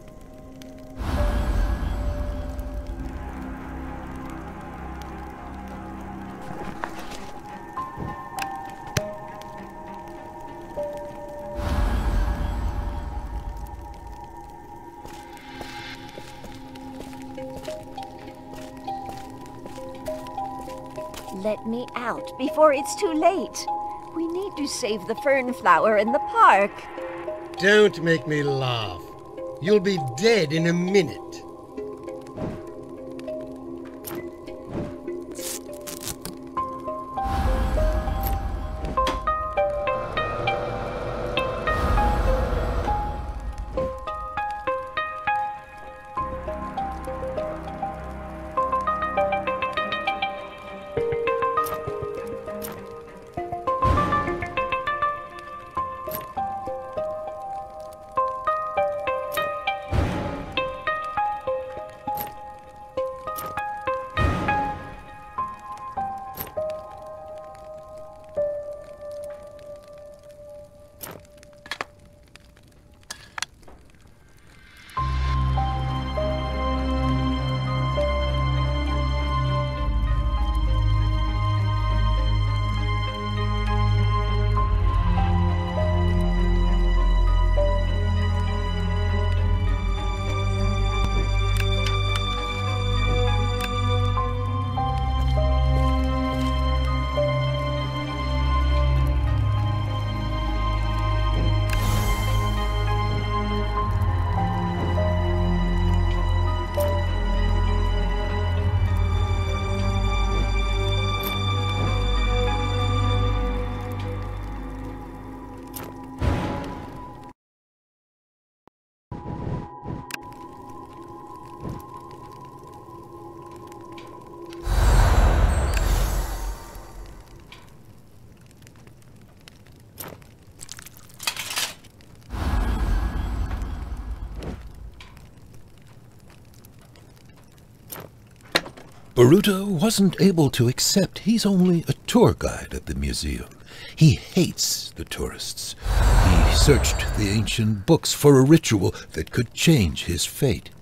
Let me out before it's too late. We need to save the fern flower in the park. Don't make me laugh. You'll be dead in a minute. Boruta wasn't able to accept he's only a tour guide at the museum. He hates the tourists. He searched the ancient books for a ritual that could change his fate.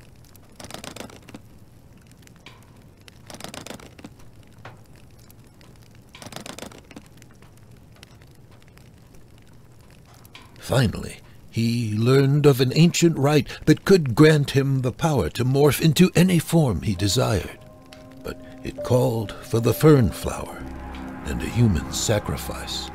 Finally, he learned of an ancient rite that could grant him the power to morph into any form he desired. But it called for the fern flower and a human sacrifice.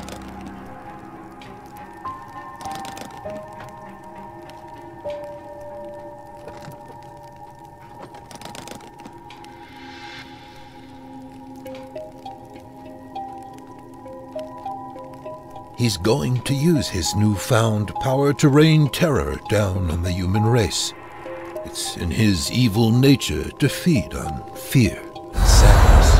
He's going to use his newfound power to rain terror down on the human race. It's in his evil nature to feed on fear and sadness.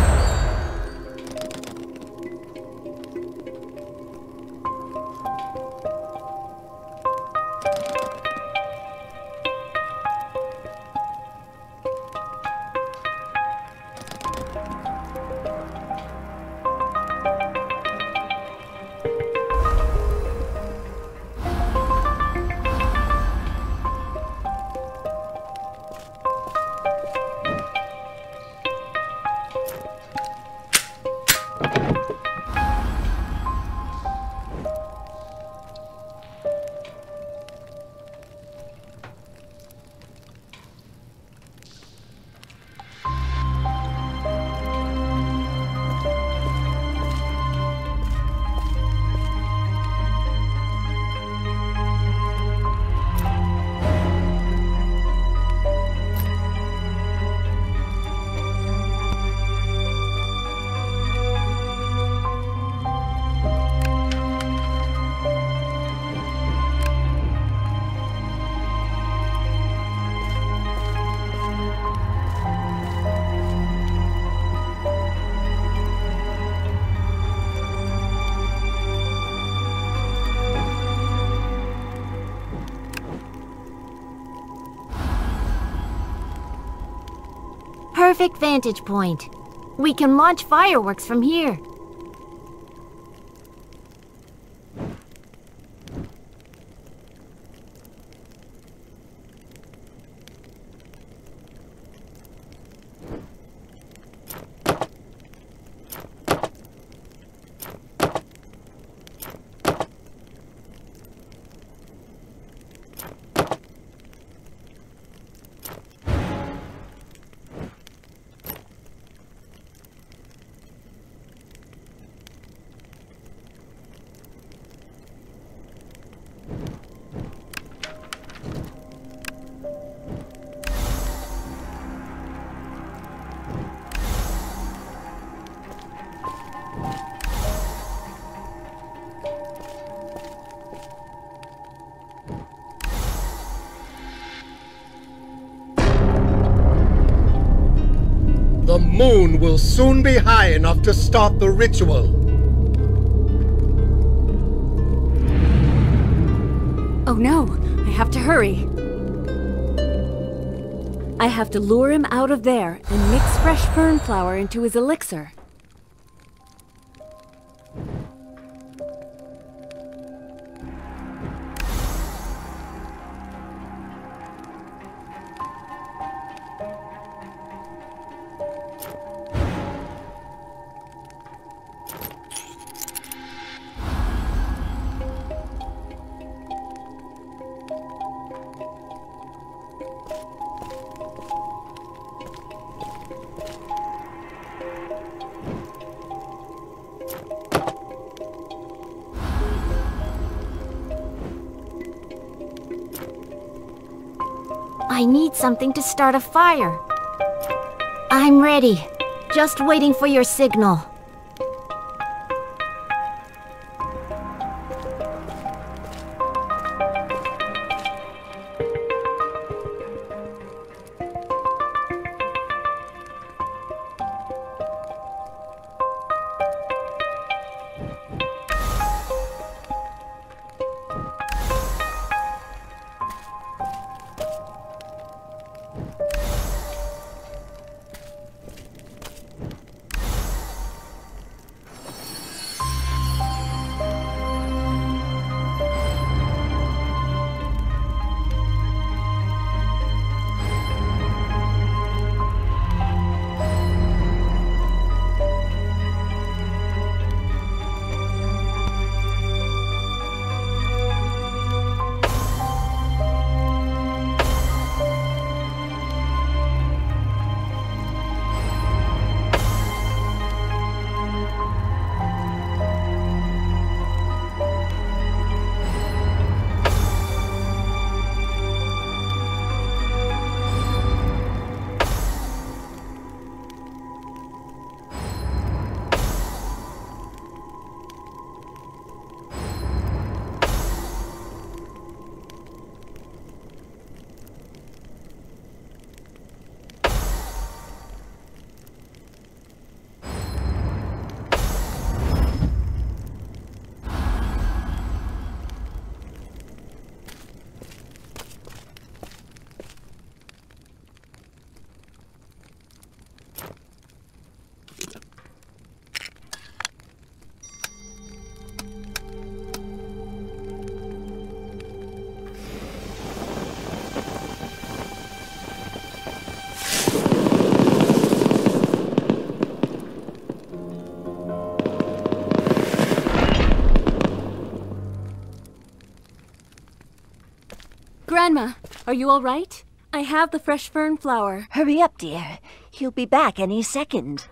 perfect vantage point. We can launch fireworks from here. The moon will soon be high enough to start the ritual. Oh no, I have to hurry. I have to lure him out of there and mix fresh fern flower into his elixir. I need something to start a fire. I'm ready. Just waiting for your signal. Grandma, are you all right? I have the fresh fern flower. Hurry up, dear. He'll be back any second.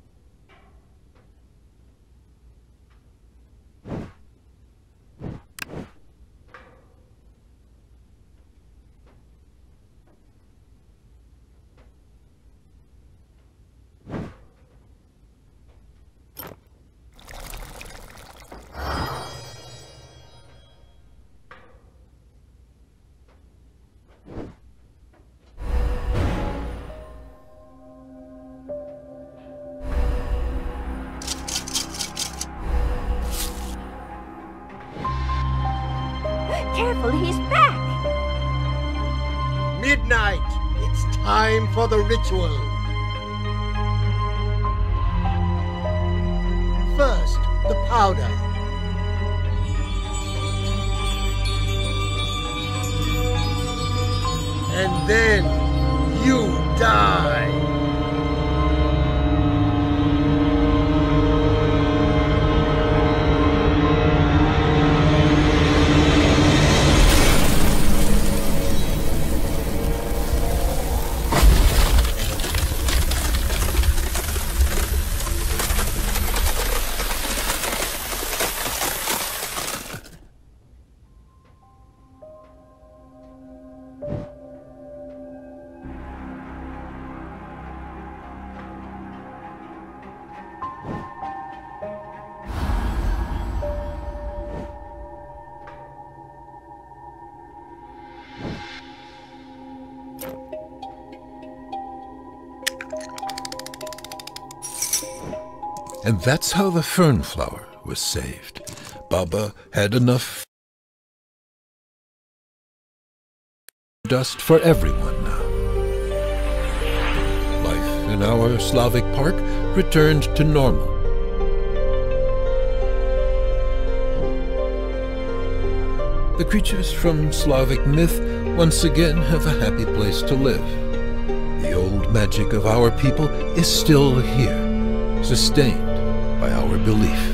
Careful, he's back! Midnight! It's time for the ritual. First, the powder. And then you die. And that's how the fern flower was saved. Baba had enough dust for everyone now. Life in our Slavic park returned to normal. The creatures from Slavic myth once again have a happy place to live. The old magic of our people is still here, sustained by our belief.